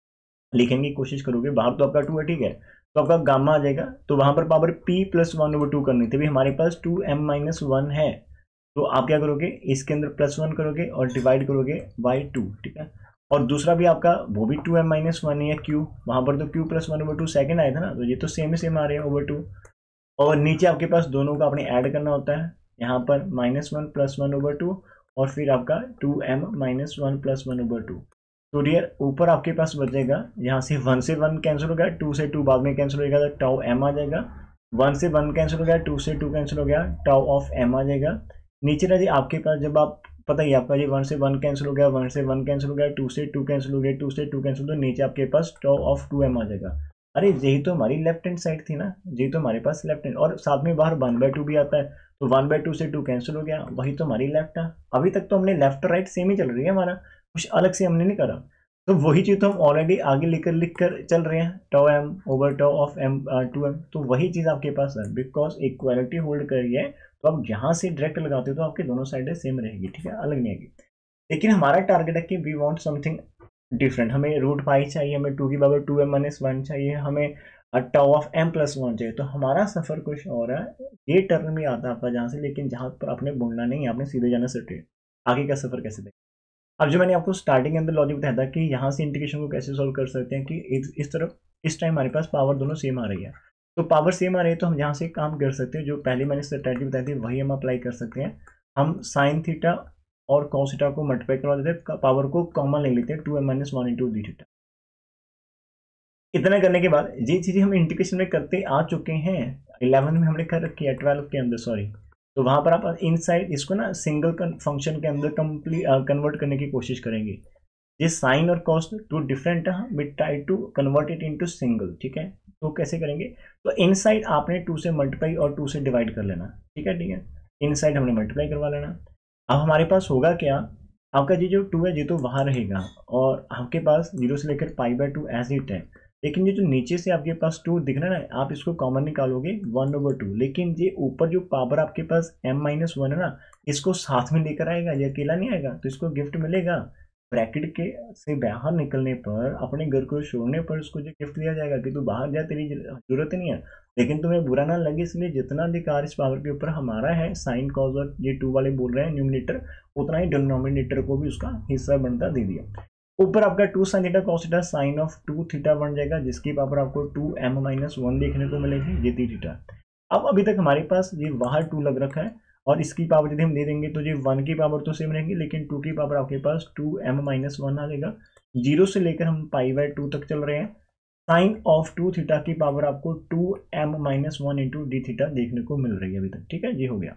लिखने की कोशिश करोगे, बाहर तो आपका टू है, ठीक है, तो आपका गामा आ जाएगा, तो वहां पर power P plus one over two करनी थी, हमारे पास टू एम माइनस वन है, तो आप क्या करोगे, इसके अंदर प्लस वन करोगे और डिवाइड करोगे बाई टू। ठीक है, और दूसरा भी आपका वो भी टू एम माइनस वन है क्यू, वहां पर तो Q plus one over two second आया था ना, तो ये तो सेम ही सेम आ रहे हैं ओवर टू, और नीचे आपके पास दोनों का अपने ऐड करना होता है, यहाँ पर minus one plus one over two, और फिर आपका two M minus one plus one over two. तो डियर ऊपर आपके पास बचेगा, यहाँ से वन से वन कैंसिल हो गया, टू से टू बाद में कैंसिल हो गया, तो टाउ एम आ जाएगा, वन से वन कैंसिल हो गया, टू से टू कैंसिल हो गया, टाउ ऑफ एम आ जाएगा। नीचे रह आपके पास, जब आप पता ही आपका ये वन से वन कैंसिल हो गया, वन से वन कैंसिल हो गया, टू से टू कैंसिल हो गया, टू से टू कैंसिल, तो नीचे आपके पास टाउ ऑफ टू एम आ जाएगा। अरे यही तो हमारी लेफ्ट हैंड साइड थी ना, यही तो हमारे पास लेफ्ट हैंड, और साथ में बाहर वन बाय टू भी आता है, तो वन बाय टू से टू कैंसिल हो गया, वही तो हमारी लेफ्ट है। अभी तक तो हमने लेफ्ट राइट सेम ही चल रही है, हमारा कुछ अलग से हमने नहीं करा, तो वही चीज तो हम ऑलरेडी आगे लिखकर लिख कर चल रहे हैं, tau M over tau of M two M, तो वही चीज आपके पास है, बिकॉज इक्वालिटी होल्ड करी है, तो आप जहां से डायरेक्ट लगाते हो तो आपके दोनों साइडें सेम रहेगी, ठीक है, अलग नहीं आएगी। लेकिन हमारा टारगेट है कि वी वांट समथिंग डिफरेंट, हमें रूट पाई चाहिए, हमें टू की power two M minus one चाहिए, हमें tau of M plus one चाहिए, तो हमारा सफर कुछ और है, ये टर्न में आता है आपका जहाँ से, लेकिन जहाँ पर आपने बोलना नहीं, आपने सीधे जाना स्ट्रेट, आगे का सफर कैसे देखें। अब जो मैंने आपको स्टार्टिंग के अंदर लॉजिक बताया था कि यहाँ से इंटीग्रेशन को कैसे सॉल्व कर सकते हैं, कि इस, इस तरफ इस टाइम हमारे पास पावर दोनों सेम आ रही है, तो पावर सेम आ रही है तो हम यहाँ से काम कर सकते हैं, जो पहले मैंने स्ट्रैटेजी बताई थी वही हम अप्लाई कर सकते हैं। हम साइन थीटा और कॉस थीटा को मल्टीप्लाई करवा देते हैं, पावर को कॉमन ले लेते हैं, two M minus one into D theta. इतना करने के बाद ये चीजें हम इंटीग्रेशन में करते आ चुके हैं, इलेवन में हमने कर रखी है, ट्वेल्व के अंदर सॉरी तो वहां पर आप इनसाइड इसको ना सिंगल फंक्शन के अंदर कंप्लीट कन्वर्ट करने की कोशिश करेंगे। ये साइन और cos two different but try to convert it into single, ठीक है। तो कैसे करेंगे, तो इनसाइड आपने टू से मल्टीप्लाई और टू से डिवाइड कर लेना, ठीक है ठीक है। इनसाइड हमने मल्टीप्लाई करवा लेना। अब हमारे पास होगा क्या, आपका जी जो टू है ये तो वहां रहेगा और आपके पास जीरो से लेकर pi by two as it है, लेकिन ये जो नीचे से आपके पास टू दिख रहा है ना, आप इसको कॉमन निकालोगे वन ओवर टू, लेकिन ये ऊपर जो पावर आपके पास एम माइनस वन है ना, इसको साथ में लेकर आएगा, ये अकेला नहीं आएगा, तो इसको गिफ्ट मिलेगा। ब्रैकेट के से बाहर निकलने पर, अपने घर को छोड़ने पर उसको जो गिफ्ट दिया जाएगा कि तू बाहर जा, तेरी जरूरत नहीं है, लेकिन तुम्हें बुरा ना लगे इसलिए जितना अधिकार इस पावर के ऊपर हमारा है, साइन कॉज और ये टू वाले बोल रहे हैं न्यूमिनेटर, उतना ही डिनोमिनेटर को भी उसका हिस्सा बनता दे दिया। ऊपर आपका two sine theta cos theta sine of two theta बन जाएगा, जिसकी पावर आपको टू एम माइनस वन देखने को मिलेगी, ये थी थीटा। अब अभी तक हमारे पास ये बाहर टू लग रखा है और इसकी पावर यदि हम दे देंगे तो ये वन की पावर तो सेम रहेगी, लेकिन टू की पावर आपके पास टू एम माइनस वन आ जाएगा। जीरो से लेकर हम पाई बाय टू तक चल रहे हैं। साइन ऑफ टू थीटा की पावर आपको two M minus one into D theta देखने को मिल रही है अभी तक, ठीक है। ये हो गया।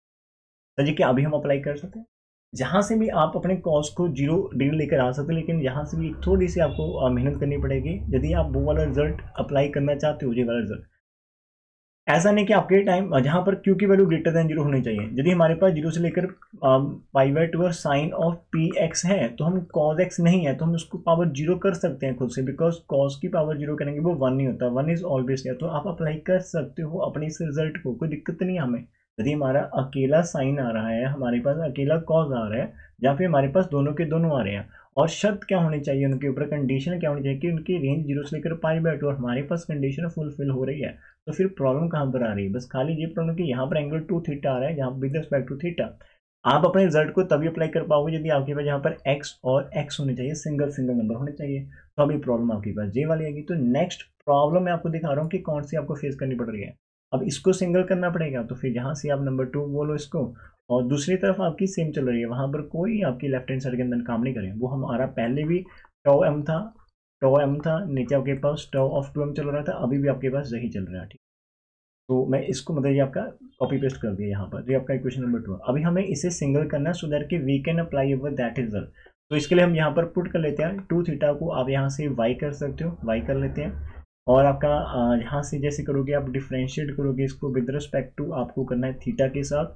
तो जी क्या अभी हम अप्लाई कर सकते हैं, जहां से भी आप अपने कॉस्ट को जीरो डिग्री लेकर आ सकते हैं, लेकिन यहाँ से भी थोड़ी सी आपको मेहनत करनी पड़ेगी यदि आप वो वाला रिजल्ट अप्लाई करना चाहते हो, ये वाला रिजल्ट। ऐसा नहीं कि आपके टाइम जहां पर क्यू की वैल्यू ग्रेटर देन जीरो होनी चाहिए। यदि हमारे पास जीरो से लेकर पाई बाय टू और साइन ऑफ पी एक्स है, तो हम कॉज एक्स नहीं है तो हम उसको पावर जीरो कर सकते हैं खुद से, बिकॉज कॉज की पावर जीरो करेंगे वो वन नहीं होता, वन इज ऑलवेज है। तो आप अप्लाई कर सकते हो अपने इस रिजल्ट को, कोई दिक्कत नहीं है हमें। यदि हमारा अकेला साइन आ रहा है, हमारे पास अकेला कॉज आ रहा है, या फिर हमारे पास दोनों के दोनों आ रहे हैं, और शर्त क्या होनी चाहिए उनके ऊपर, कंडीशन क्या होनी चाहिए कि उनकी रेंज जीरो से लेकर पाई बाय टू और हमारे पास कंडीशन फुलफिल हो रही है। तो फिर प्रॉब्लम कहाँ पर आ रही है, बस खाली ये प्रॉब्लम कि यहाँ पर एंगल टू थीटा आ रहा है, यहाँ पर विद रिस्पेक्ट टू थीटा। आप अपने रिजल्ट को तभी अप्लाई कर पाओगे यदि आपके पास यहाँ पर एक्स और एक्स होने चाहिए, सिंगल सिंगल नंबर होने चाहिए, तो अभी प्रॉब्लम आपके पास जे वाली आएगी। तो नेक्स्ट प्रॉब्लम मैं आपको दिखा रहा हूँ कि कौन सी आपको फेस करनी पड़ रही है। अब इसको सिंगल करना पड़ेगा, तो फिर यहाँ से आप नंबर टू बोलो इसको, और दूसरी तरफ आपकी सेम चल रही है, वहां पर कोई आपकी लेफ्ट हैंड साइड के अंदर काम नहीं करें। वो हमारा पहले भी टो एम था, टो एम था, नीचे आपके पास टो ऑफ टू एम चल रहा था, अभी भी आपके पास यही चल रहा है, ठीक। तो मैं इसको मतलब ये आपका कॉपी पेस्ट कर दिया यहाँ पर, ये आपका इक्वेशन नंबर टू। अभी हमें इसे सिंगल करना है सो दैट कि we can apply over that result. तो इसके लिए हम यहाँ पर पुट कर लेते हैं टू थीटा को, आप यहाँ से वाई कर सकते हो, वाई कर लेते हैं। और आपका यहाँ से जैसे करोगे आप डिफ्रेंशिएट करोगे इसको विद रिस्पेक्ट टू, आपको करना है थीटा के साथ,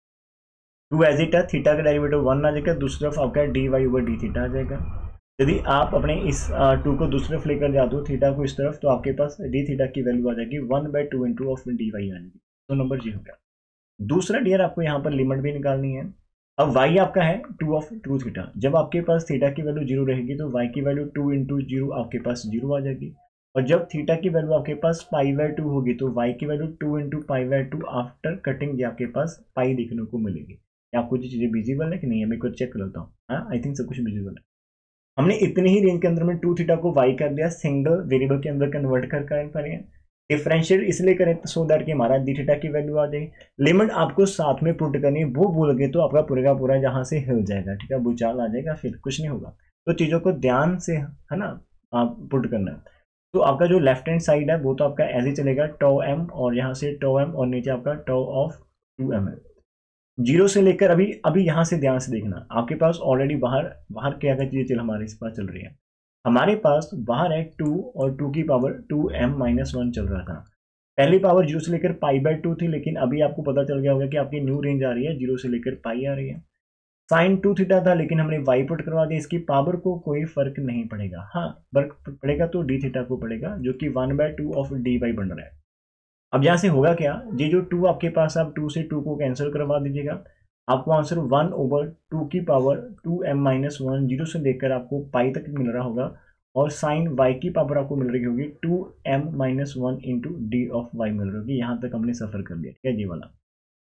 टू एज इट है, थीटा का डेरिवेटिव वन आ जाएगा, दूसरी तरफ आपका D Y over D theta आ जाएगा। यदि आप अपने इस टू को दूसरी तरफ लेकर जाते हो, थीटा को इस तरफ, तो आपके पास डी थीटा की वैल्यू आ जाएगी one by two into of D Y आ जाएगी। तो नंबर जी हो गया। दूसरा डियर आपको यहाँ पर लिमिट भी निकालनी है। अब y आपका है टू ऑफ टू थीटा, जब आपके पास थीटा की वैल्यू जीरो रहेगी तो y की वैल्यू टू इंटू जीरो आपके पास जीरो आ जाएगी, और जब थीटा की वैल्यू आपके पास पाई बाय टू होगी तो y की value two into pi by two after cutting ये आपके पास पाई देखने को मिलेगी। आपको जो चीज़ें विजिबल है कि नहीं है, मैं कुछ चेक कर लेता हूँ। हाँ, आई थिंक सब कुछ विजिबल है। हमने इतने ही रेंज के अंदर में टू थीटा को वाई कर दिया, सिंगल वेरिएबल के अंदर कन्वर्ट कर करेंगे। डिफरेंशिएट इसलिए करें सो दैट कि हमारा डी थीटा की वैल्यू आ जाएगी। लिमिट आपको साथ में पुट करनी है, वो भूल गए तो आपका पूरे का पूरा जहाँ से हिल जाएगा, ठीक है, भूचाल आ जाएगा, फिर कुछ नहीं होगा। तो चीज़ों को ध्यान से है ना आप पुट करना है। तो आपका जो लेफ्ट हैंड साइड है वो तो आपका ऐसे ही चलेगा, टो एम और यहाँ से टो एम और नीचे आपका टो ऑफ टू एम है। जीरो से लेकर अभी अभी यहाँ से ध्यान से देखना, आपके पास ऑलरेडी बाहर बाहर क्या क्या चीज़ें चल हमारे पास चल रही है। हमारे पास बाहर है टू और टू की power two M minus one चल रहा था। पहली पावर जीरो से लेकर पाई बाय टू थी, लेकिन अभी आपको पता चल गया होगा कि आपकी न्यू रेंज आ रही है, जीरो से लेकर पाई आ रही है। साइन टू थीटा था, लेकिन हमने वाई पुट करवा दिया, इसकी पावर को कोई फर्क नहीं पड़ेगा। हाँ, फर्क पड़ेगा तो डी थीटा को पड़ेगा, जो कि one by two of D Y बन रहा है। अब यहाँ से होगा क्या, ये जो टू आपके पास, आप टू से टू को कैंसिल करवा दीजिएगा, आपको आंसर वन ओवर टू की power two M minus one, zero से लेकर आपको पाई तक मिल रहा होगा, और साइन वाई की पावर आपको मिल रही होगी two M minus one into D of Y मिल रही होगी। यहाँ तक हमने सफर कर लिया, ठीक है जी वाला।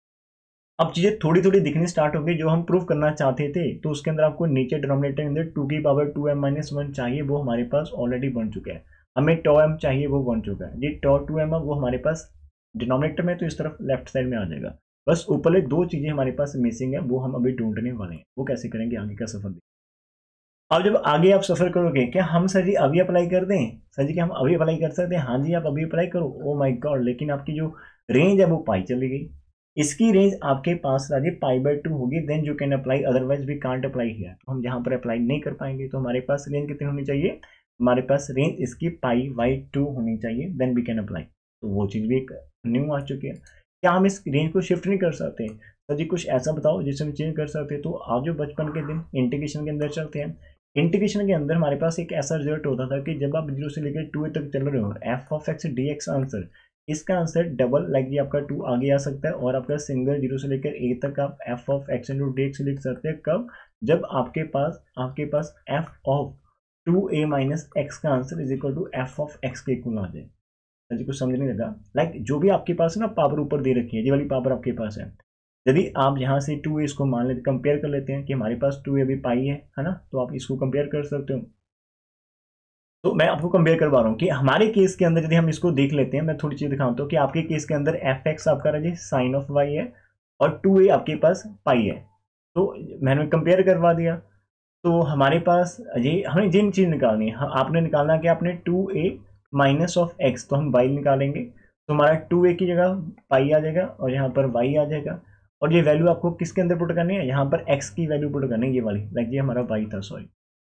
अब चीज़ें थोड़ी थोड़ी दिखनी स्टार्ट हो गई, जो हम प्रूव करना चाहते थे, तो उसके अंदर आपको नीचे डिनोमिनेटर के अंदर टू की power two M minus one चाहिए, वो हमारे पास ऑलरेडी बन चुका है। हमें टो एम चाहिए, वो बन चुका है जी। टो टू एम वो हमारे पास डिनोमिनेटर में, तो इस तरफ लेफ्ट साइड में आ जाएगा। बस ऊपर दो चीज़ें हमारे पास मिसिंग है, वो हम अभी ढूंढने वाले हैं। वो कैसे करेंगे, आगे का सफर। अब जब आगे आप सफर करोगे, क्या हम सर जी अभी अप्लाई कर दें, सर जी क्या हम अभी अप्लाई कर सकते हैं? हाँ जी, आप अभी अप्लाई करो। ओ माय गॉड, लेकिन आपकी जो रेंज है वो पाई चली गई। इसकी रेंज आपके पास राजी पाई बाय टू होगी, then you can apply, otherwise we can't apply here. तो हम यहाँ पर अप्लाई नहीं कर पाएंगे। तो हमारे पास रेंज कितनी होनी चाहिए, हमारे पास रेंज इसकी पाई बाई टू होनी चाहिए, देन वी कैन अप्लाई। तो वो चीज़ भी एक न्यू आ चुकी है। क्या हम इस रेंज को शिफ्ट नहीं कर सकते? सर जी कुछ ऐसा बताओ जिससे हम चेंज कर सकते हैं। तो आप जो बचपन के दिन इंटीग्रेशन के अंदर चलते हैं, इंटीग्रेशन के अंदर हमारे पास एक ऐसा रिजल्ट होता था कि जब आप जीरो से लेकर टू तक चल रहे हो, F of X D X answer, इसका आंसर डबल लाइक ये आपका टू आगे आ सकता है, और आपका सिंगल जीरो से लेकर ए तक आप f of x into D x लिख सकते हैं। कब? जब आपके पास आपके पास f of two a minus x का answer is equal to f of x के इक्वल आ जाए। जी कुछ समझ नहीं लगा? लाइक like, जो भी आपके पास है ना पावर ऊपर दे रखी है, ये वाली पावर आपके पास है। यदि आप यहाँ से टू ए इसको मान लेते, कंपेयर कर लेते हैं कि हमारे पास टू ए भी पाई है है ना, तो आप इसको कंपेयर कर सकते हो। तो मैं आपको कंपेयर करवा रहा हूँ कि हमारे केस के अंदर यदि हम इसको देख लेते हैं, मैं थोड़ी चीज दिखाता हूँ कि आपके केस के अंदर एफ एक्स आपका रही साइन ऑफ वाई है और टू ए आपके पास पाई है। तो मैंने कंपेयर करवा दिया। तो हमारे पास ये हमें जिन चीज निकालनी है, आपने निकालना कि आपने two a minus of x, तो हम वाई निकालेंगे। तो हमारा टू ए की जगह पाई आ जाएगा और यहाँ पर वाई आ जाएगा, और ये वैल्यू आपको किसके अंदर पुट करनी है, यहाँ पर एक्स की वैल्यू पुट करनी है, ये वाली, लाइक ये हमारा वाई था, सॉरी।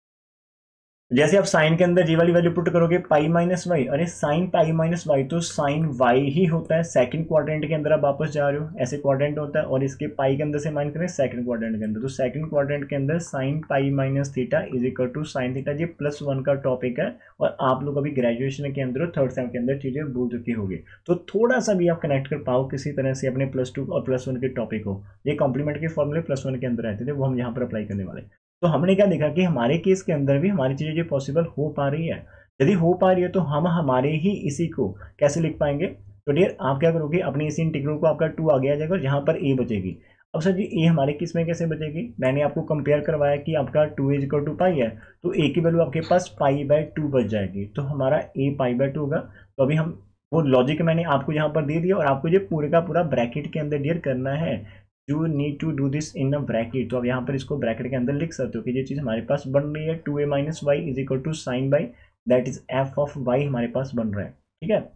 जैसे आप साइन के अंदर ये वाली वैल्यू पुट करोगे पाई माइनस वाई, अरे साइन पाई माइनस वाई तो साइन वाई ही होता है। सेकंड क्वाड्रेंट के अंदर आप वापस जा रहे हो, ऐसे क्वाड्रेंट होता है, और इसके पाई के अंदर से माइनस करें सेकंड क्वाड्रेंट के अंदर, तो सेकंड क्वाड्रेंट के अंदर sine pi minus theta is equal to sine theta. ये प्लस वन का टॉपिक है, और आप लोग अभी ग्रेजुएशन के अंदर थर्ड सेम के अंदर चीजें भूल चुकी होगी। तो थोड़ा सा भी आप कनेक्ट कर पाओ किसी तरह से अपने प्लस टू और प्लस वन के टॉपिक हो, ये कॉम्प्लीमेंट के फॉर्मूले प्लस वन के अंदर रहते थे, वो हम यहाँ पर अप्लाई करने वाले। तो हमने क्या देखा कि हमारे केस के अंदर भी हमारी चीजें जो पॉसिबल हो पा रही है, यदि हो पा रही है तो हम हमारे ही इसी को कैसे लिख पाएंगे। तो डियर आप क्या करोगे, अपने इसी इंटीग्रल को आपका टू आगे आ जाएगा और यहाँ पर ए बचेगी। अब सर जी ए हमारे केस में कैसे बचेगी, मैंने आपको कंपेयर करवाया कि आपका two is equal to pi है, तो ए की वैल्यू आपके पास पाई बाय टू बच जाएगी, तो हमारा ए पाई बाय टू होगा। तो अभी हम वो लॉजिक मैंने आपको यहाँ पर दे दिया, और आपको ये पूरे का पूरा ब्रैकेट के अंदर डियर करना है। You need to do this in a bracket. तो आप यहाँ पर इसको ब्रैकेट के अंदर लिख सकते हो कि ये चीज हमारे पास बन रही है, two a minus y is equal to sine by that is f of y हमारे पास बन रहा है, ठीक है।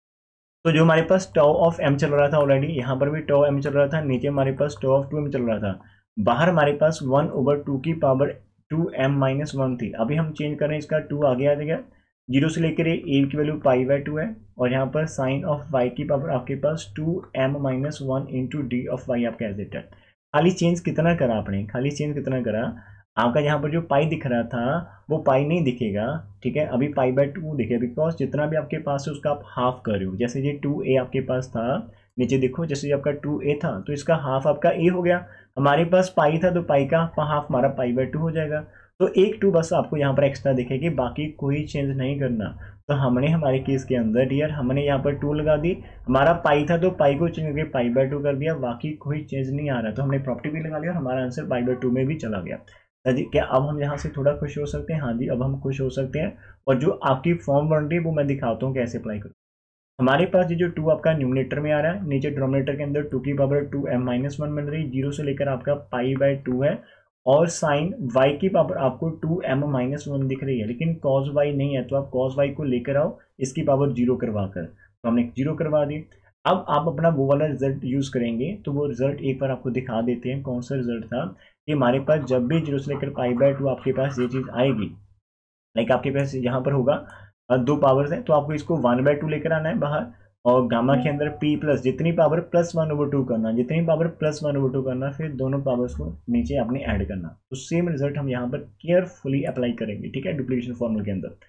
तो जो हमारे पास टॉ ऑफ एम चल रहा था ऑलरेडी, यहाँ पर भी टॉ एम चल रहा था, नीचे हमारे पास टॉ ऑफ टू एम चल रहा था, बाहर हमारे पास वन ओवर टू की power two M minus one थी। अभी हम चेंज करें, इसका टू आगे आ जाएगा, जीरो से लेकर ए की वैल्यू पाई बाय टू है, और यहाँ पर साइन ऑफ वाई की पावर आपके पास two M minus one into D of y आपका एज इट है। खाली चेंज कितना करा आपने, खाली चेंज कितना करा, आपका यहाँ पर जो पाई दिख रहा था वो पाई नहीं दिखेगा, ठीक है, अभी पाई बाय टू दिखेगा, बिकॉज जितना भी आपके पास है उसका आप हाफ कर रहे हो। जैसे ये टू ए आपके पास था, नीचे देखो, जैसे आपका टू ए था तो इसका हाफ आपका ए हो गया, हमारे पास पाई था तो पाई का हाफ हमारा पाई बाय टू हो जाएगा। तो एक टू बस आपको यहाँ पर एक्स्ट्रा दिखेगी, बाकी कोई चेंज नहीं करना। तो हमने हमारे केस के अंदर डियर हमने यहाँ पर टू लगा दी, हमारा पाई था तो पाई को चेंज करके पाई बाय टू कर दिया, बाकी कोई चेंज नहीं आ रहा, तो हमने प्रॉपर्टी भी लगा लिया और हमारा आंसर पाई बाय टू में भी चला गया। जी क्या अब हम यहाँ से थोड़ा खुश हो सकते हैं? हाँ जी अब हम खुश हो सकते हैं। और जो आपकी फॉर्म बन रही है वो मैं दिखाता हूँ कैसे अप्लाई करूँ। हमारे पास ये जो टू आपका न्यूमिनेटर में आ रहा है, नीचे डिनोमिनेटर के अंदर टू की power two M minus one मिल रही है, जीरो से लेकर आपका पाई बाय टू है, और साइन वाई की पावर आपको टू एम माइनस वन दिख रही है, लेकिन कॉस वाई नहीं है, तो आप कॉस वाई को लेकर आओ इसकी पावर जीरो करवा कर, तो हमने जीरो करवा दी। अब आप अपना वो वाला रिजल्ट यूज करेंगे, तो वो रिजल्ट एक बार आपको दिखा देते हैं कौन सा रिजल्ट था कि हमारे पास जब भी जीरो से लेकर पाई बाय टू आपके पास ये चीज आएगी, लाइक आपके पास यहाँ पर होगा दो पावर्स है, तो आपको इसको वन बाय टू लेकर आना है बाहर, और गामा के अंदर p प्लस जितनी power plus one over two करना, जितनी power plus one over two करना, फिर दोनों पावर्स को नीचे आपने ऐड करना। तो सेम रिजल्ट हम यहाँ पर केयरफुली अप्लाई करेंगे, ठीक है, डुप्लीकेशन फॉर्मूले के अंदर।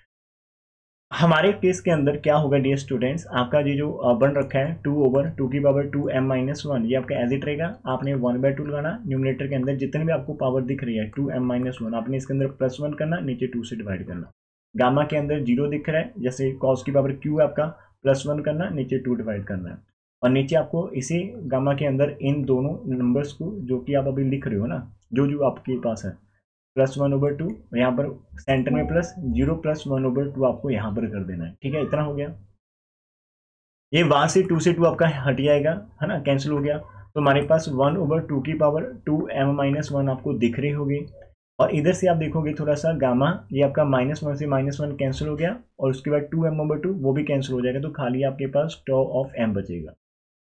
हमारे केस के अंदर क्या होगा डियर स्टूडेंट्स, आपका ये जो बन रखा है टू ओवर टू की power two M minus one, ये आपका एज इट रहेगा। आपने वन बाय टू लगाना, न्यूमिनेटर के अंदर जितने भी आपको पावर दिख रही है टू एम माइनस वन, आपने इसके अंदर प्लस वन करना, नीचे टू से डिवाइड करना। गामा के अंदर जीरो दिख रहा है, जैसे कॉस की पावर क्यू आपका प्लस वन करना, नीचे टू डिवाइड करना है, और नीचे आपको इसी गामा के अंदर इन दोनों नंबर्स को जो कि आप अभी लिख रहे हो ना, जो जो आपके पास है प्लस वन ओवर टू, यहाँ पर सेंटर में plus zero plus one over two आपको यहाँ पर कर देना है, ठीक है, इतना हो गया। ये वहां से टू से टू आपका हट जाएगा, है ना, कैंसिल हो गया। तो हमारे पास वन ओवर टू की power two M minus one आपको दिख रही होगी, और इधर से आप देखोगे थोड़ा सा गामा, ये आपका माइनस वन से माइनस वन कैंसिल हो गया, और उसके बाद टू एम ओवर टू वो भी कैंसिल हो जाएगा, तो खाली आपके पास टॉ ऑफ एम बचेगा।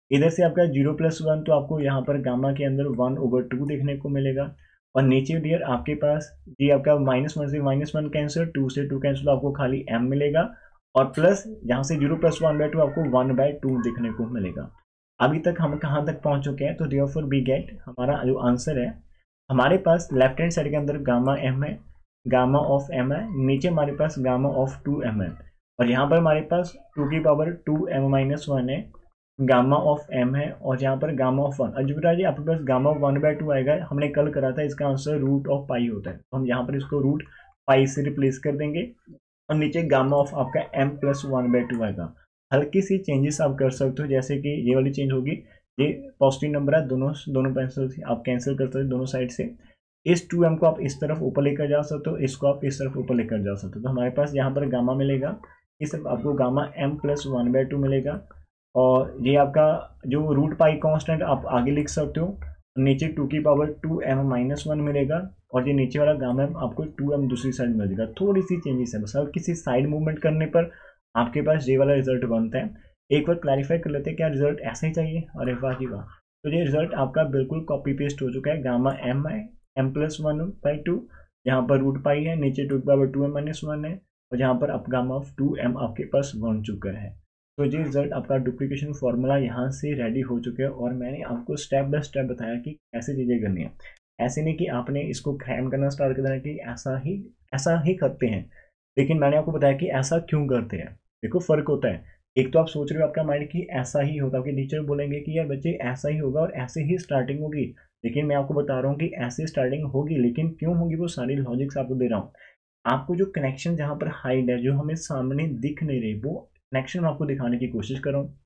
इधर से आपका जीरो प्लस वन, तो आपको यहाँ पर गामा के अंदर वन ओवर टू देखने को मिलेगा। और नीचे डियर आपके पास जी आपका माइनस वन से माइनस वन कैंसिल, टू से टू कैंसिल, तो आपको खाली एम मिलेगा। और प्लस यहाँ से zero plus one by two आपको वन बाई टू देखने को मिलेगा। अभी तक हम कहाँ तक पहुँच चुके हैं, तो देयरफॉर वी गेट हमारा जो आंसर है, हमारे पास लेफ्ट हैंड साइड के अंदर गामा एम है, गामा ऑफ एम है, नीचे हमारे पास गामा ऑफ टू एम है, और यहाँ पर हमारे पास टू की power two M minus one है, गामा ऑफ एम है, और यहाँ पर गामा ऑफ वन। अजूबरा जी आपके पास gamma of one by two आएगा, हमने कल करा था, इसका आंसर रूट ऑफ पाई होता है, तो हम यहाँ पर इसको रूट पाई से रिप्लेस कर देंगे, और नीचे गामा ऑफ आपका M plus one by two आएगा। हल्की सी चेंजेस आप कर सकते हो, जैसे कि ये वाली चेंज होगी, ये पॉजिटिव नंबर है, दोनों दोनों पेंसिल आप कैंसिल कर सकते हो दोनों साइड से। इस टू एम को आप इस तरफ ऊपर लेकर जा सकते हो, इसको आप इस तरफ ऊपर लेकर जा सकते हो, तो हमारे पास यहाँ पर गामा मिलेगा, इस तरफ आपको gamma m plus one by two मिलेगा। और ये आपका जो रूट पाई कांस्टेंट आप आगे लिख सकते हो, नीचे टू की power two M minus one मिलेगा, और ये नीचे वाला गामा एम आपको टू एम दूसरी साइड मिलेगा। थोड़ी सी चेंजेस है बस, और किसी साइड मूवमेंट करने पर आपके पास ये वाला रिजल्ट बनता है। एक बार क्लैरिफाई कर लेते हैं, क्या रिजल्ट ऐसा ही चाहिए? अरे वाह जी वाह, तो ये रिजल्ट आपका बिल्कुल कॉपी पेस्ट हो चुका है। गामा एम है m plus one by two, यहाँ पर रूट पाई है, नीचे टू की power two M minus one है, और यहाँ पर अब गामा ऑफ टू एम आपके पास बन चुका है। तो ये रिजल्ट आपका डुप्लीकेशन फॉर्मूला यहाँ से रेडी हो चुके हैं, और मैंने आपको स्टेप बाय स्टेप बताया कि कैसे चीज़ें करनी है। ऐसे नहीं कि आपने इसको क्रैम करना स्टार्ट कर देना कि ऐसा ही ऐसा ही करते हैं, लेकिन मैंने आपको बताया कि ऐसा क्यों करते हैं। देखो फर्क होता है, एक तो आप सोच रहे हो आपका माइंड कि ऐसा ही होगा, आपके टीचर बोलेंगे कि यार बच्चे ऐसा ही होगा और ऐसे ही स्टार्टिंग होगी, लेकिन मैं आपको बता रहा हूँ कि ऐसे स्टार्टिंग होगी, लेकिन क्यों होगी वो सारी लॉजिक्स आपको दे रहा हूँ। आपको जो कनेक्शन जहाँ पर हाइड है, जो हमें सामने दिख नहीं रही, वो कनेक्शन आपको दिखाने की कोशिश कर रहा हूँ।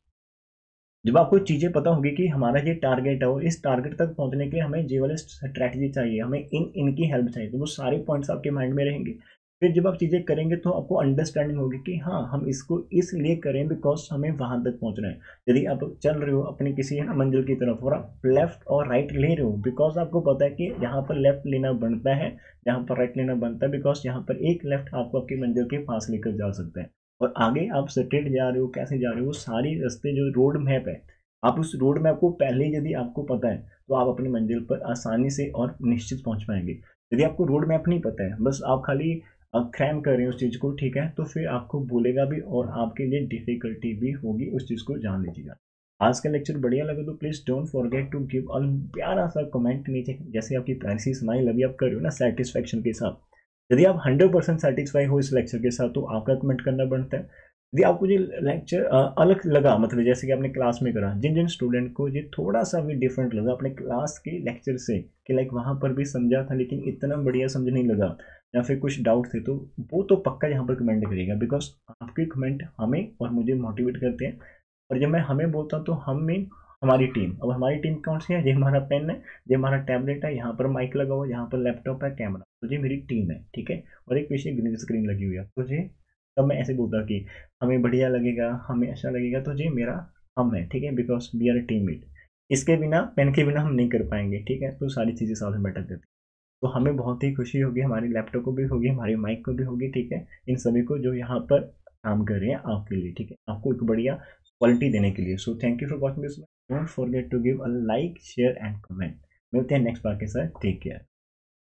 जब आपको चीज़ें पता होगी कि हमारा ये टारगेट है और इस टारगेट तक पहुंचने के लिए हमें ये वाले स्ट्रैटेजी चाहिए, हमें इन इनकी हेल्प चाहिए, तो वो सारे पॉइंट्स आपके माइंड में रहेंगे। फिर जब आप चीज़ें करेंगे तो आपको अंडरस्टैंडिंग होगी कि हाँ हम इसको इसलिए करें बिकॉज हमें वहां तक पहुंचना है। यदि आप चल रहे हो अपनी किसी मंजिल की तरफ और आप लेफ्ट और राइट ले रहे हो बिकॉज आपको पता है कि यहाँ पर लेफ्ट लेना बनता है, यहाँ पर राइट लेना बनता है, बिकॉज यहाँ पर एक लेफ्ट आपको आपकी मंजिल के पास लेकर जा सकता है। और आगे आप स्ट्रेट जा रहे हो, कैसे जा रहे हो, वो सारी रास्ते जो रोड मैप है, आप उस रोड मैप को पहले यदि आपको पता है तो आप अपनी मंजिल पर आसानी से और निश्चित पहुंच पाएंगे। यदि आपको रोड मैप नहीं पता है, बस आप खाली क्रैम कर रहे हैं उस चीज़ को, ठीक है, तो फिर आपको बोलेगा भी और आपके लिए डिफिकल्टी भी होगी, उस चीज़ को जान लीजिएगा। आज का लेक्चर बढ़िया लगे तो please don't forget to give a प्यारा सा कमेंट नीचे, जैसे आपकी प्यारी सी स्माइल अभी आप कर रहे हो ना सेटिस्फेक्शन के साथ। यदि आप हंड्रेड परसेंट सेटिस्फाई हो इस लेक्चर के साथ तो आपका कमेंट करना बनता है। यदि आपको ये लेक्चर अलग लगा, मतलब जैसे कि आपने क्लास में करा, जिन जिन स्टूडेंट को ये थोड़ा सा भी डिफरेंट लगा अपने क्लास के लेक्चर से, कि लाइक वहाँ पर भी समझा था लेकिन इतना बढ़िया समझ नहीं लगा, या फिर कुछ डाउट थे, तो वो तो पक्का यहाँ पर कमेंट करिएगा, बिकॉज आपके कमेंट हमें और मुझे मोटिवेट करते हैं। और जब मैं हमें बोलता हूँ तो हम में हमारी टीम, अब हमारी टीम कौन सी है? ये हमारा पेन है, ये हमारा टैबलेट है, यहाँ पर माइक लगा हुआ है, यहाँ पर लैपटॉप है, कैमरा, तो ये मेरी टीम है, ठीक है, और एक पीछे ग्रीन स्क्रीन लगी हुई है। तो ये तब मैं ऐसे बोलता कि हमें बढ़िया लगेगा, हमें अच्छा लगेगा, तो ये मेरा हम है, ठीक है, because we are teammate. इसके बिना, पेन के बिना हम नहीं कर पाएंगे, ठीक है, तो सारी चीज़ें साथ में बैठक करती, तो हमें बहुत ही खुशी होगी, हमारे लैपटॉप को भी होगी, हमारे माइक को भी होगी, ठीक है, इन सभी को जो यहाँ पर काम कर रहे हैं आपके लिए, ठीक है, आपको एक बढ़िया क्वालिटी देने के लिए। So thank you for watching this, don't forget to give a like, share and comment. मिलते हैं नेक्स्ट पार्ट के साथ, टेक केयर।